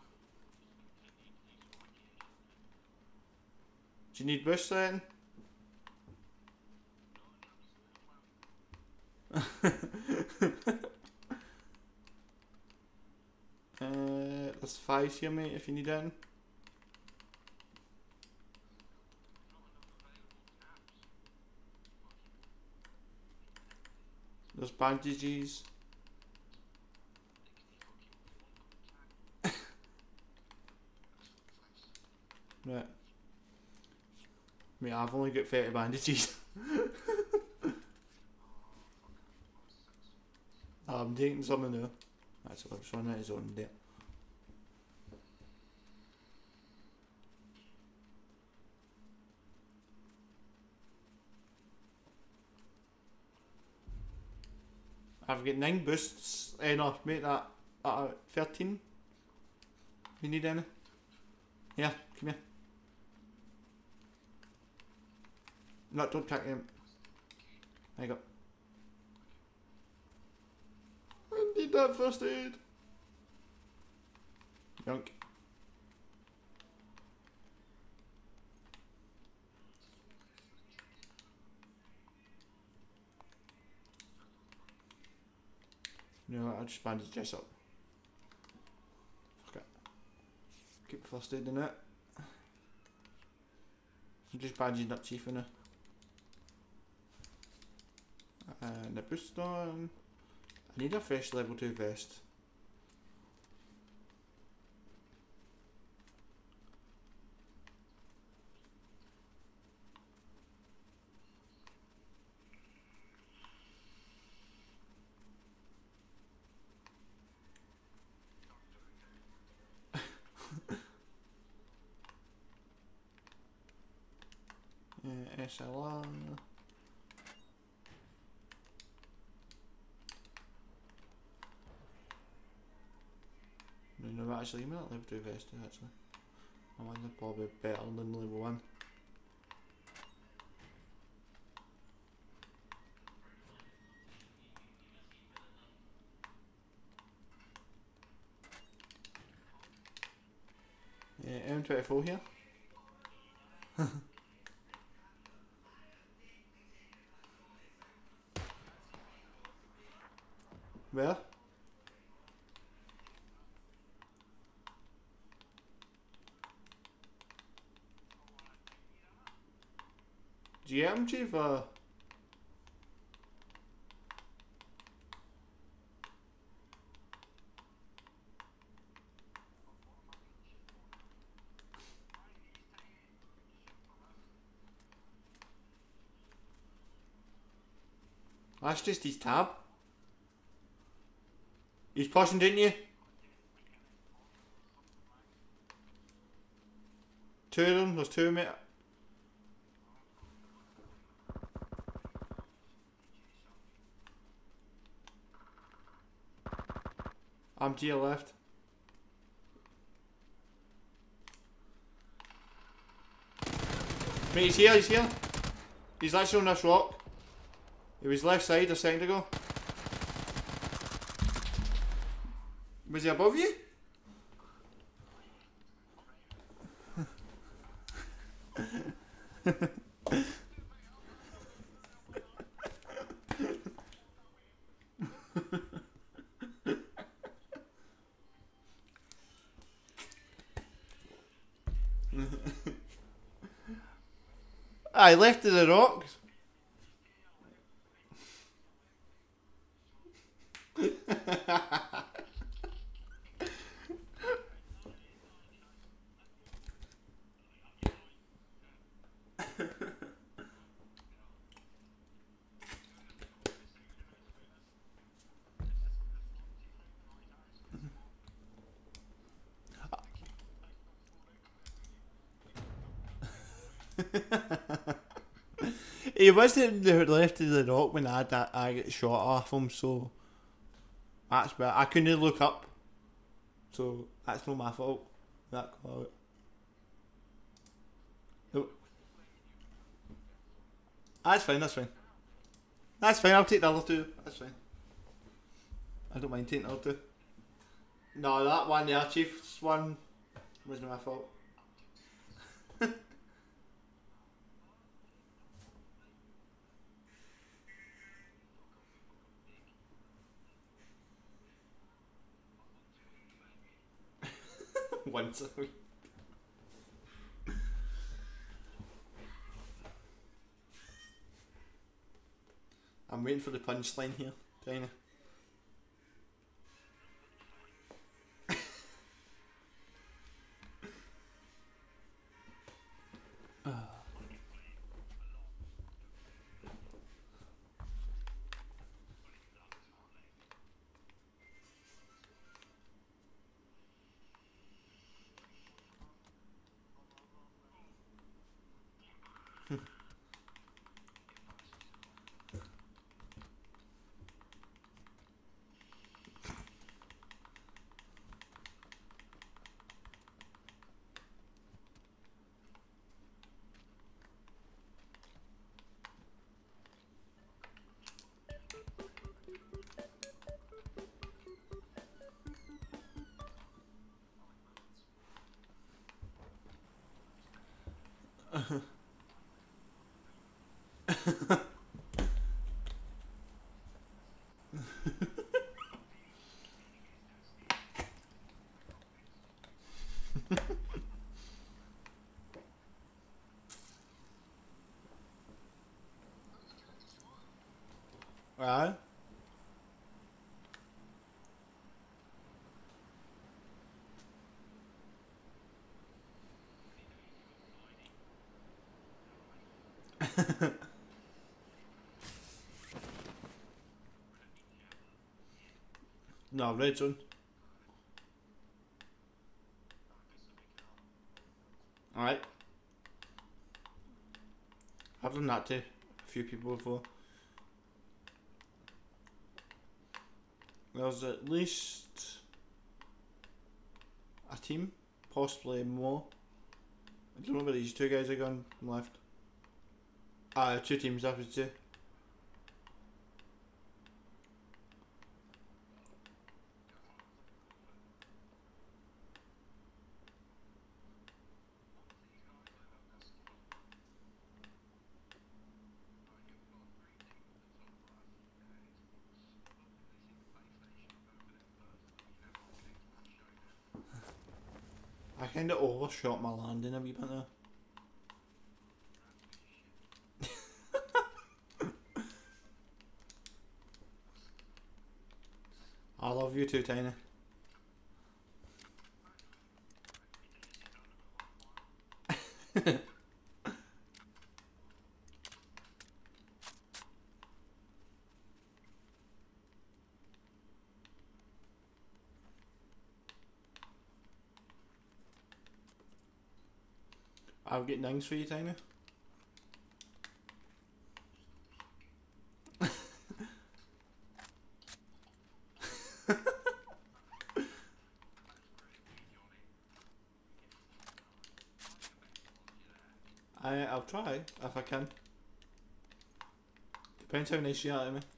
Do you need boost then? uh, there's five here, mate, if you need any. There's bandages. Right. Mate, I've only got thirty bandages. I'm taking some now. That's what I was running out of zone there. I've got nine boosts. Eh, no, make that uh, thirteen. You need any? Yeah, come here. No, don't attack him. There you go. I need that first aid. Yunk. No, I just bandaged Jess up. Fuck it. Keep first aid in it. I'm just bandaging up Chief in it. And a boost on. I need a fresh level two vest. uh, S L R. No, actually, you might level two vest actually. I want to probably better than level one. Yeah, M twenty-four here. Where? G M Chief or? That's just his tab. He's pushing, didn't you? Two of them, there's two, mate. I'm to your left. Mate, he's here, he's here. He's actually on this rock. He was left side a second ago. Was he above you? I left to the rocks. He wasn't left to the rock when I, had, I got shot off him, so that's bad. I couldn't look up, so that's not my fault. That got out. Nope. That's fine, that's fine. That's fine, I'll take the other two. That's fine. I don't mind taking the other two. No, that one, yeah, Chief's one wasn't my fault. Once a week. I'm waiting for the punchline here, kinda. Aye. No, red zone. Alright. I've done that to a few people before. There's at least a team, possibly more. I don't know where these two guys are gone left. Ah, two teams I would say. I kind of overshot my landing a wee bit there. I love you too, Tiny. I'll get nines for you, Tiny. I, I'll try if I can. Depends how nice you are to me.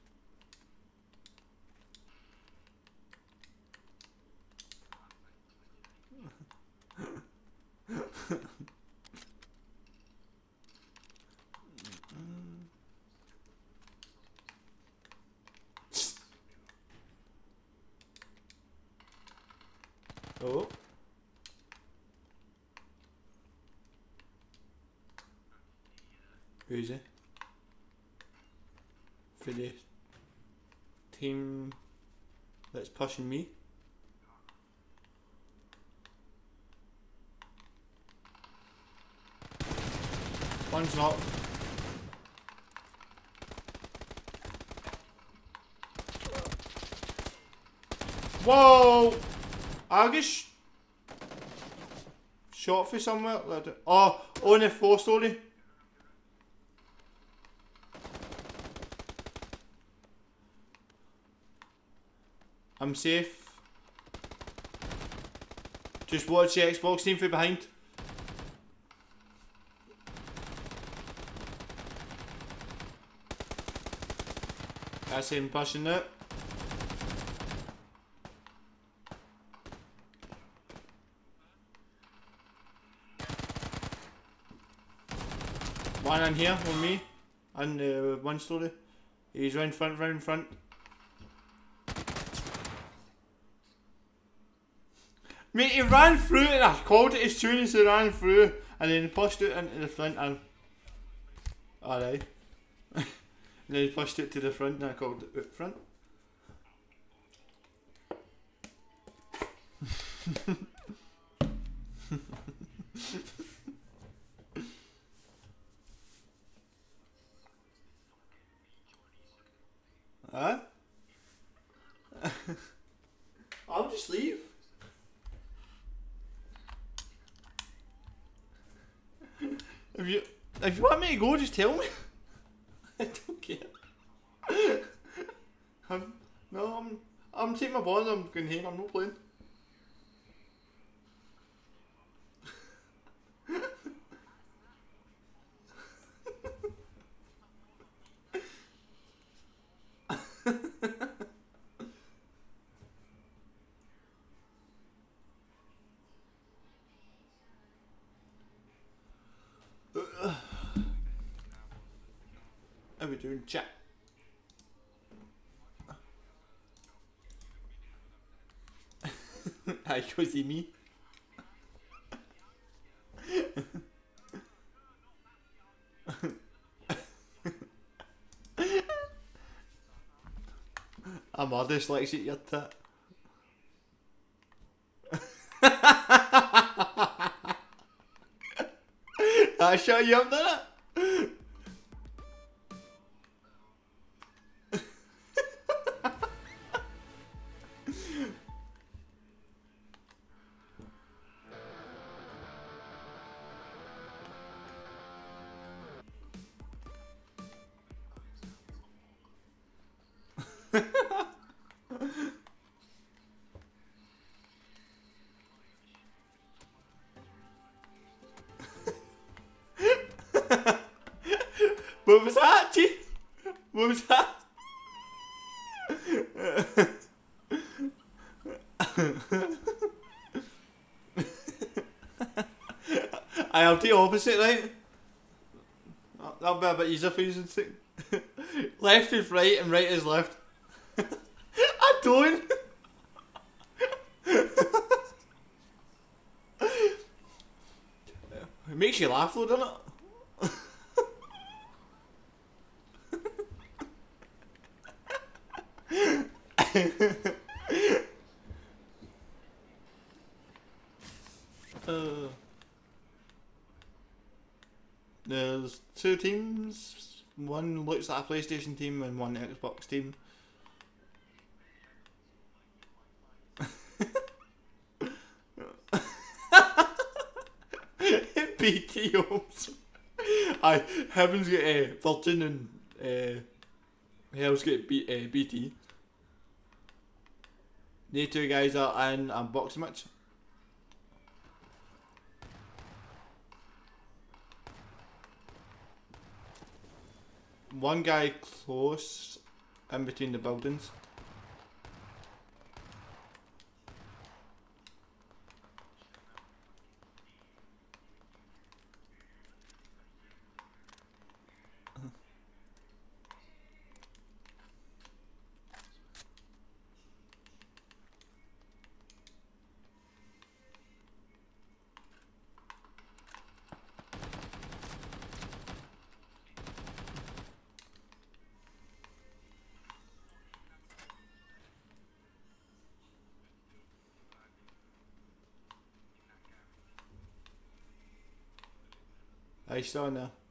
Oh. Who is it? For the team that's pushing me. One's not. Whoa! I get sh shot for somewhere. Oh, on the four story. I'm safe. Just watch the Xbox team from behind. That's him pushing it. One in here on me, and uh, one story. He's round front, round front. Mate, he ran through and I called it as soon as he ran through, and then he pushed it into the front and... Alright. And then he pushed it to the front and I called it out front. Huh? I'll just leave. If you if you want me to go, just tell me. I don't care. I'm, no, I'm I'm taking my ball and I'm going home. I'm not playing. doing chat. Hi, cozy me. I'm all dyslexic, you tit. I shut you up, didn't it? What was that, G? What was that? I have the opposite, right? That'll be a bit easier for you to think. Left is right and right is left. I don't. It makes you laugh though, doesn't it? uh, there's two teams. One looks like a PlayStation team and one Xbox team. B T Os. Aye, Heaven's got uh, Virgin and uh, Hell's got B uh, B T. The two guys are in a boxing match. One guy close in between the buildings. I still in there.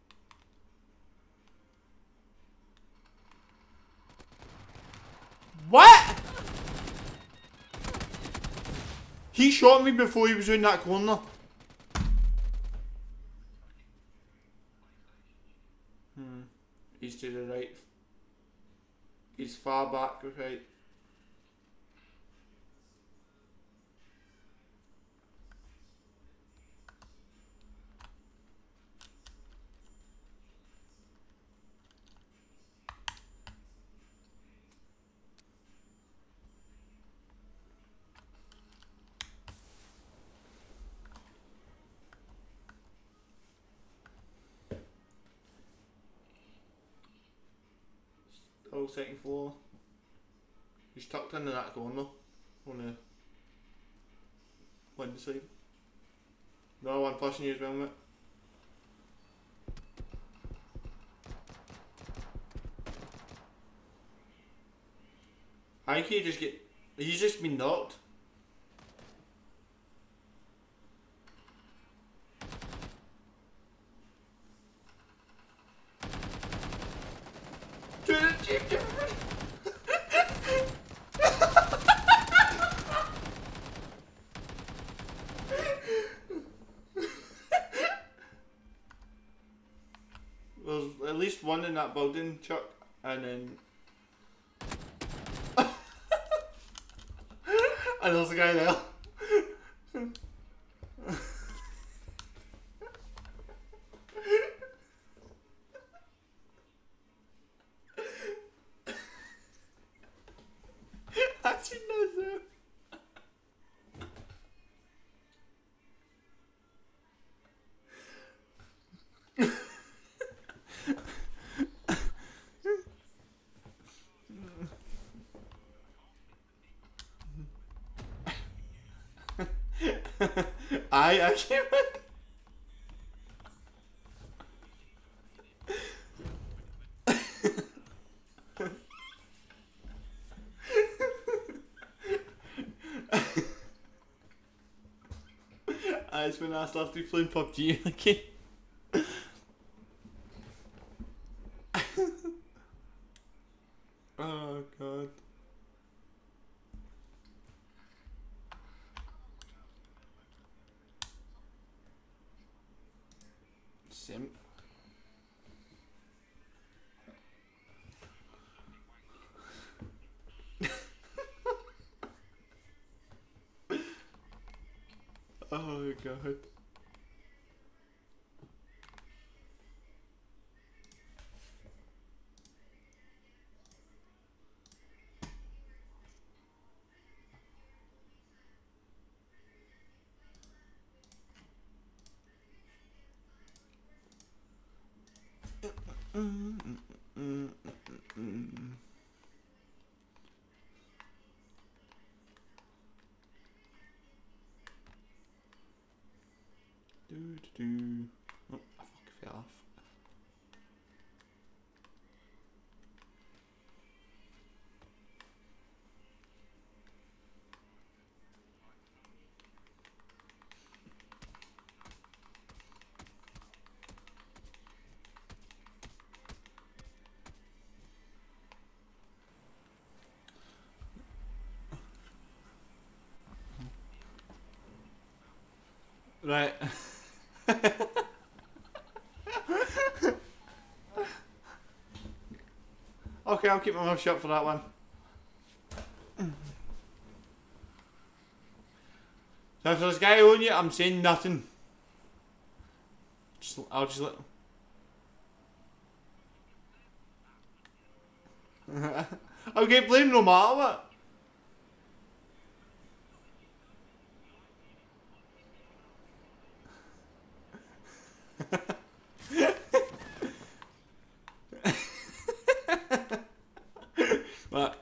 What? He shot me before he was in that corner. Hmm. He's to the right. He's far back, right. Still second floor. He's tucked into that corner on the window side. No one pushing you as well, mate. I think he just get. He's just been knocked. There's at least one in that building, Chuck, and then and there's a guy there. I've seen those there. Aye, I came in. That's when I started playing P U B G again. Oh god. Simp. Oh god. Mm, mm, mm, mm, mm. Do, do, do. Oh, I fucking fell off. Right. Okay, I'll keep my mouth shut for that one. So if there's a guy on you, I'm saying nothing. Just, I'll just let. I'll get blamed no matter what. What?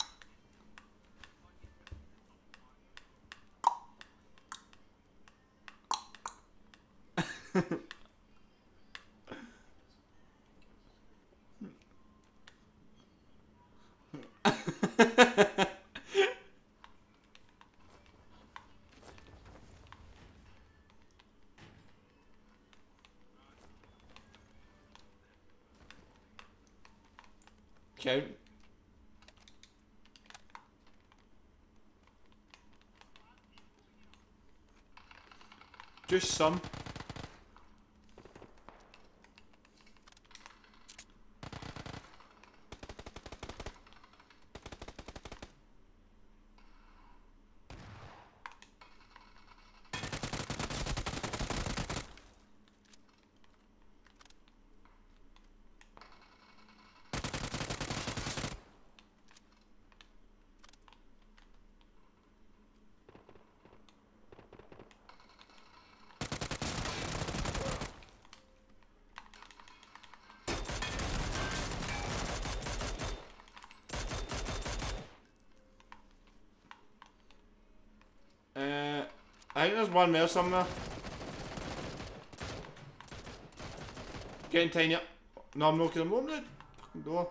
Count. Just some. Uh, I think there's one there somewhere. Getting tiny up. No, I'm knocking him on the fucking door.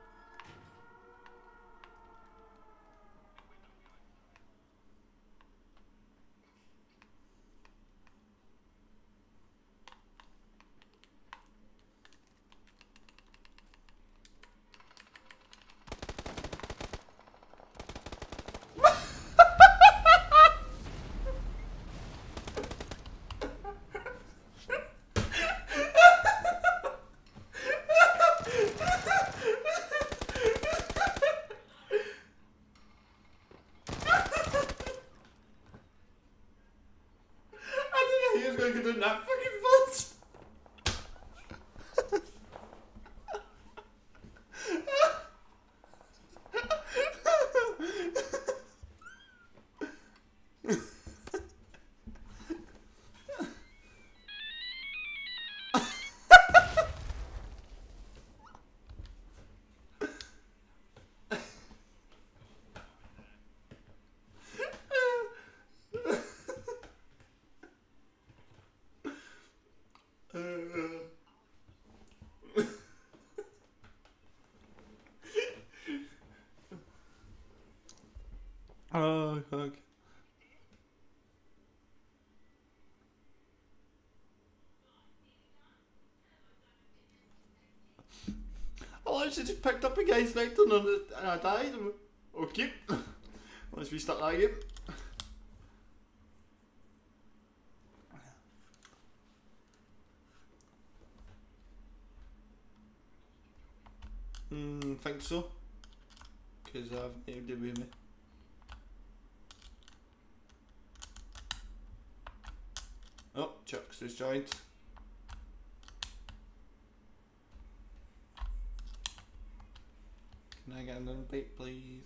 He was going to do that fucking fast. Oh, fuck. I literally just picked up a guy's vector and I and I died. Okay. Let's restart that game. Hmm, think so. Because I've nailed it with me. Oh, Chuck's just joined. Can I get an invite, please?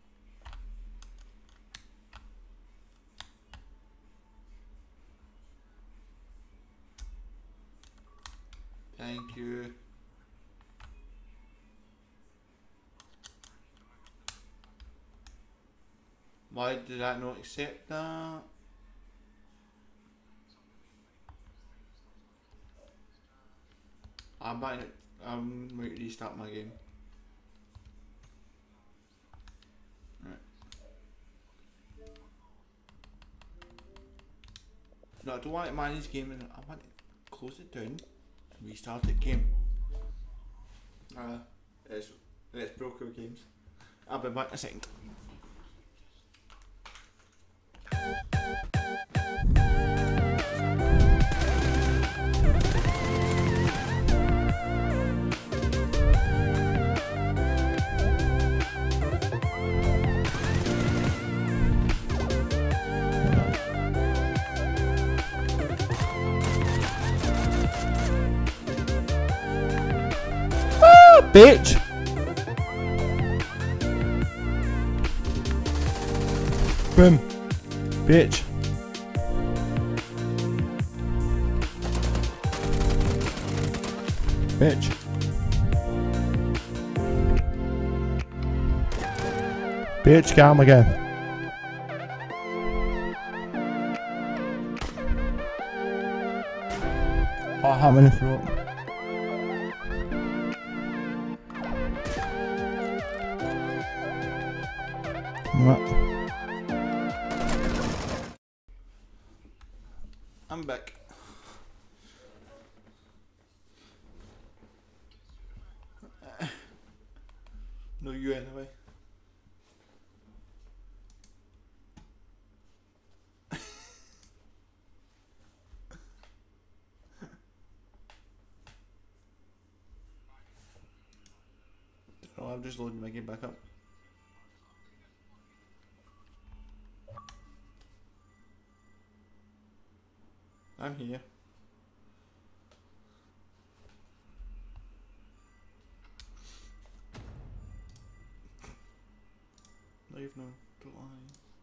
Thank you. Why did I not accept that? I'm buying it. I'm ready to restart my game. Right. No, I don't want to manage game and I want to close it down and restart the game. Uh, it's, it's broker games. I'll be back in a second. Bitch! Boom. Bitch. Bitch. Bitch, calm again. Oh, how many throat? What? I'm back. No, you anyway. Oh, I'm just loading my game back up. I'm here. Leave no, don't lie.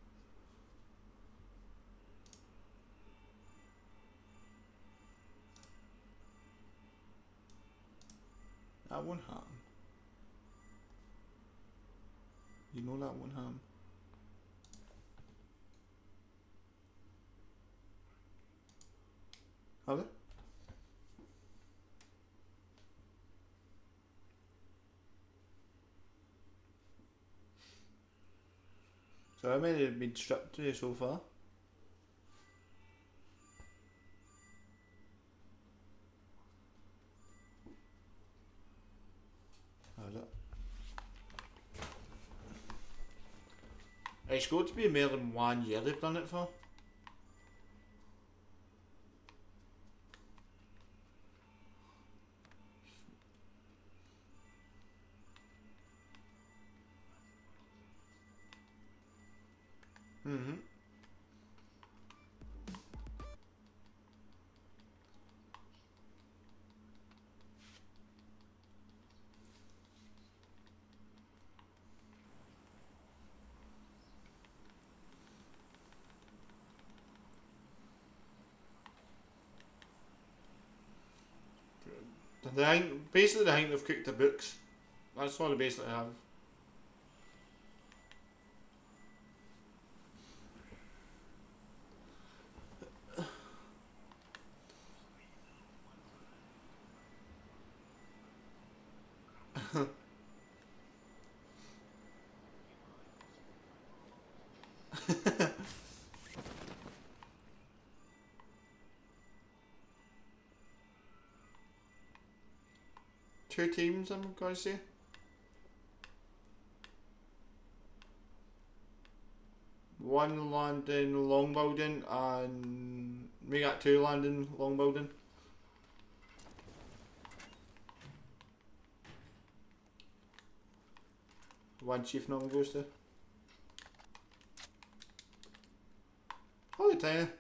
That won't happen. You know that won't happen. Have it? So how many have been stripped today so far? How's it? It's got to be more than one year they've done it for. Mm-hmm. They think, basically they think they've cooked the books. That's what they basically have. two teams, I'm going to say. One landing long building and we got two landing long building. One chief normally goes to. Hold it tiny.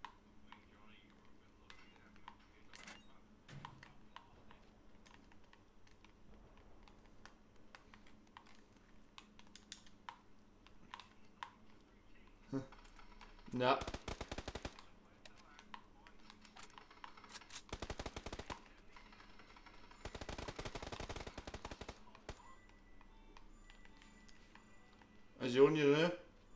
No. Is he on you there?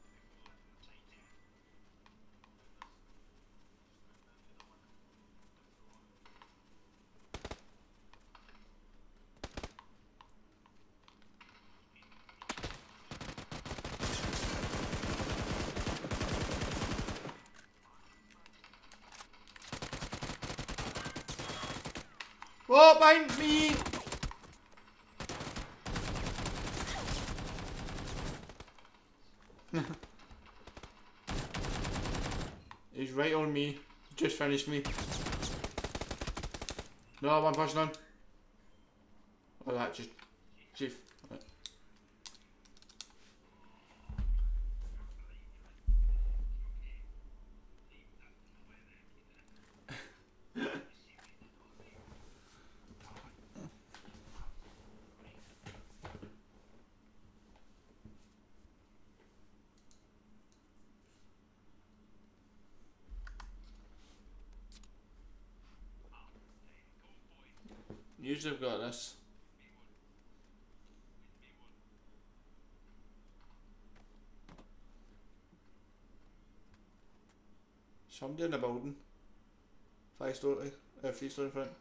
Oh, behind me! He's right on me. Just finished me. No, one person on. Oh, that just chief. Right. Usually I've got this. Somebody in the building. Five story, uh, three story front.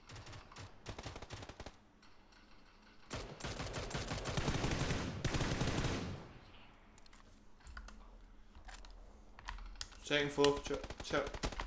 Second floor, check, check.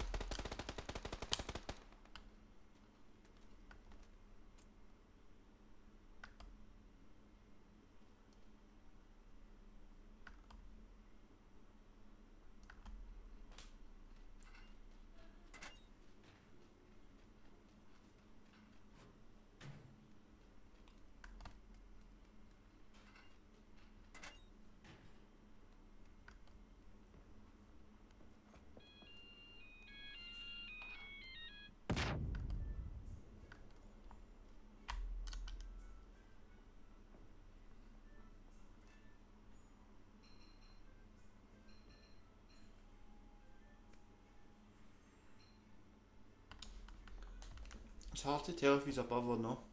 It's hard to tell if he's above or not.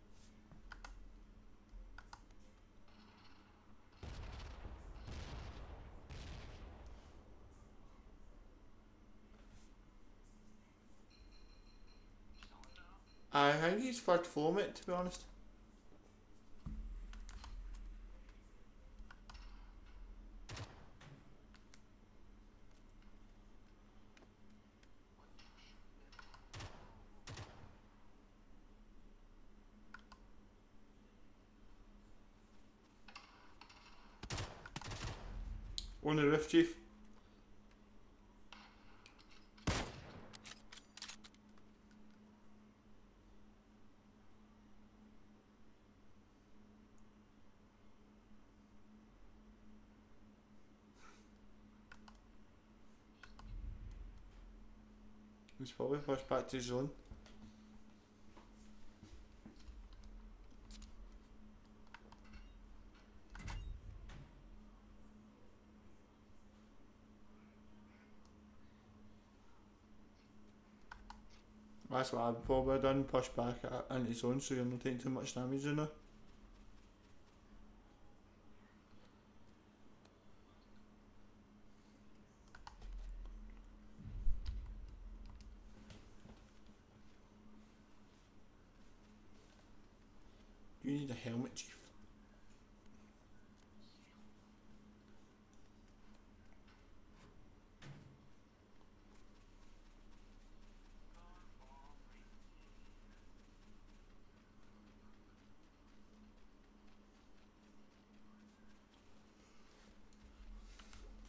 I think he's first floor, mate, to be honest. On the roof, chief. He's probably pushed back to his zone. That's what I've probably done, push back into his zone so you're not taking too much damage, you know. You need a helmet, chief.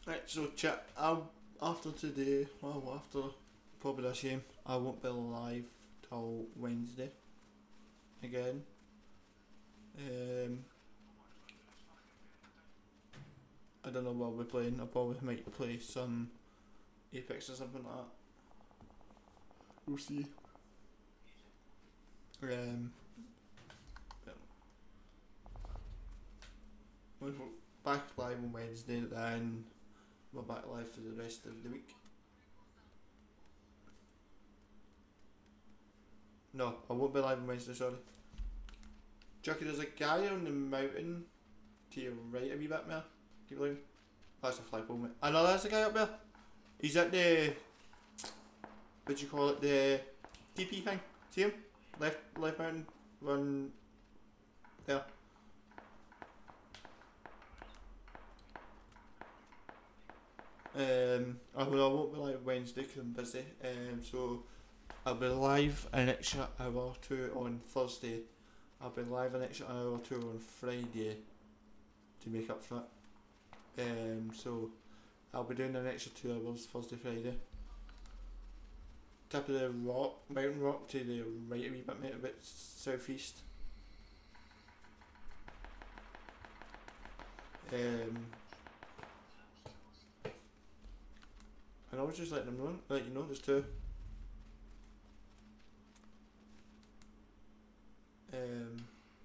Right, so chat, I'll, after today, well after probably this game, I won't be live till Wednesday again. Um, I don't know what we're playing. I probably might play some Apex or something like that. We'll see. Um, we're back live on Wednesday, then we're back live for the rest of the week. No, I won't be live on Wednesday, sorry. Chucky, there's a guy on the mountain to your right a wee bit more. Keep looking. That's a flagpole, mate. I know that's a guy up there. He's at the, what do you call it, the T P thing. See him? Left, left mountain, one there. Um, I, will, I won't be live Wednesday because I'm busy. Um, so I'll be live an extra hour or two on Thursday. I'll be live an extra hour or two on Friday to make up for it. Um, so I'll be doing an extra two hours Thursday, Friday. Tip of the rock, mountain rock to the right a wee bit, mate, a bit southeast. Um, and I was just letting them know, let you know there's two. Um,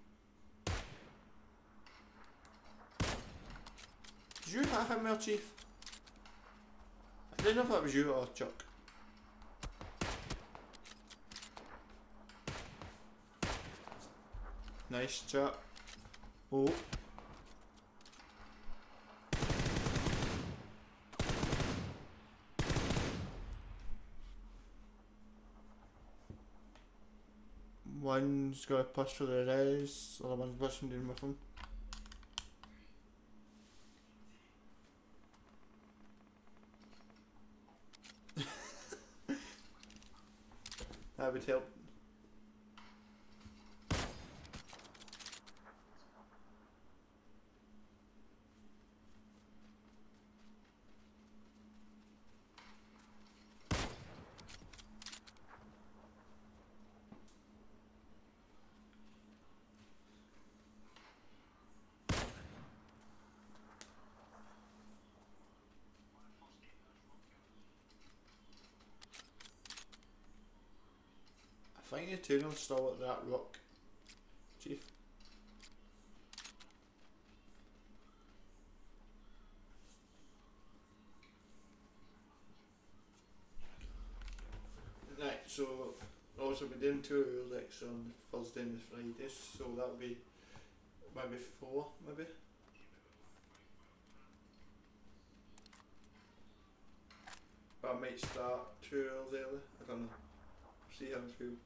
did you have him there, Chief? I didn't know if that was you or Chuck. Nice chat. Oh. One's got a push for the res, the other one's pushing down with him. That would help. I think the tunnel's still at that rock, Chief. Right, so also we're doing two hours extra on the Thursday and the Friday, so that'll be maybe four, maybe. But I might start two hours early, I don't know. See how I feel.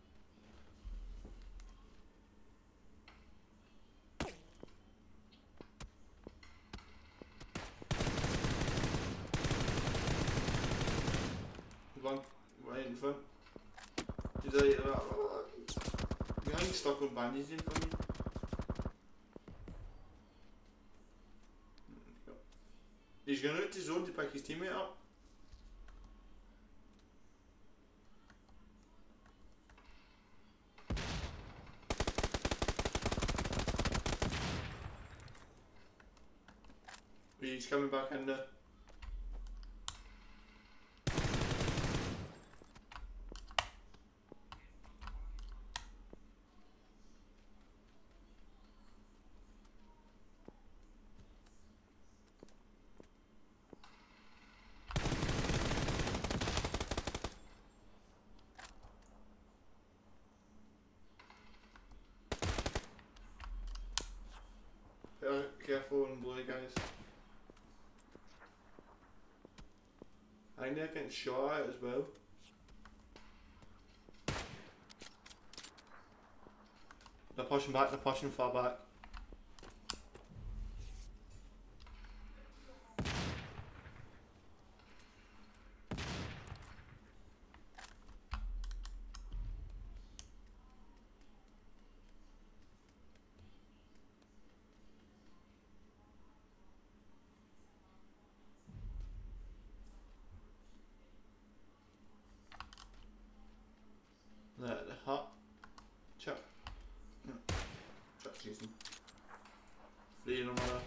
One, right in front. He's out of that. You're stuck on bandages in for me. He's going out to zone to pick his teammate up. He's coming back in there. Careful and bloody guys. I think they're getting shot at as well. They're pushing back, they're pushing far back. Three in a row.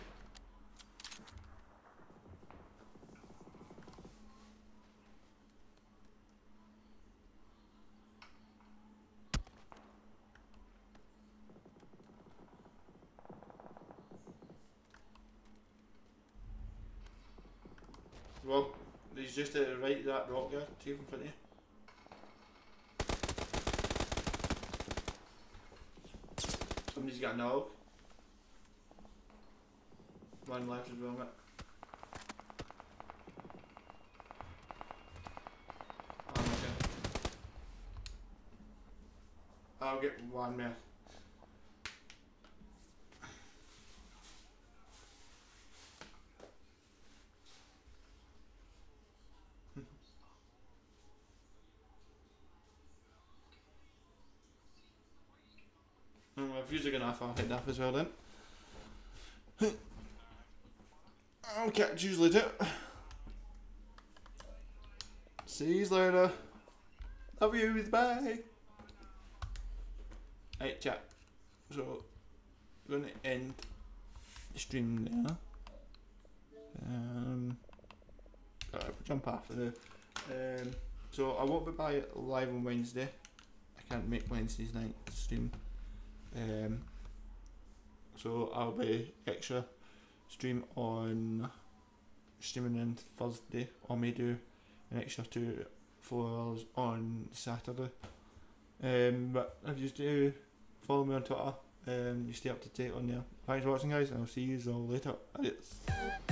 Well, he's just to the right of that rock there, two in front of you. Somebody's got a nog. One left as well, mate. I'm okay. I'll get one more. If you're good enough, I'll hit that as well then. I'll catch you later. See you later. Love you, bye. Right, chat. So, we're going to end the stream there. Um, I'll jump after the. Um, so, I won't be by live on Wednesday. I can't make Wednesday's night stream. Um, so I'll be extra stream on streaming on Thursday, or may do an extra two four hours on Saturday. Um, but if you do follow me on Twitter, um, you stay up to date on there. Thanks for watching, guys, and I'll see you all later. Adios.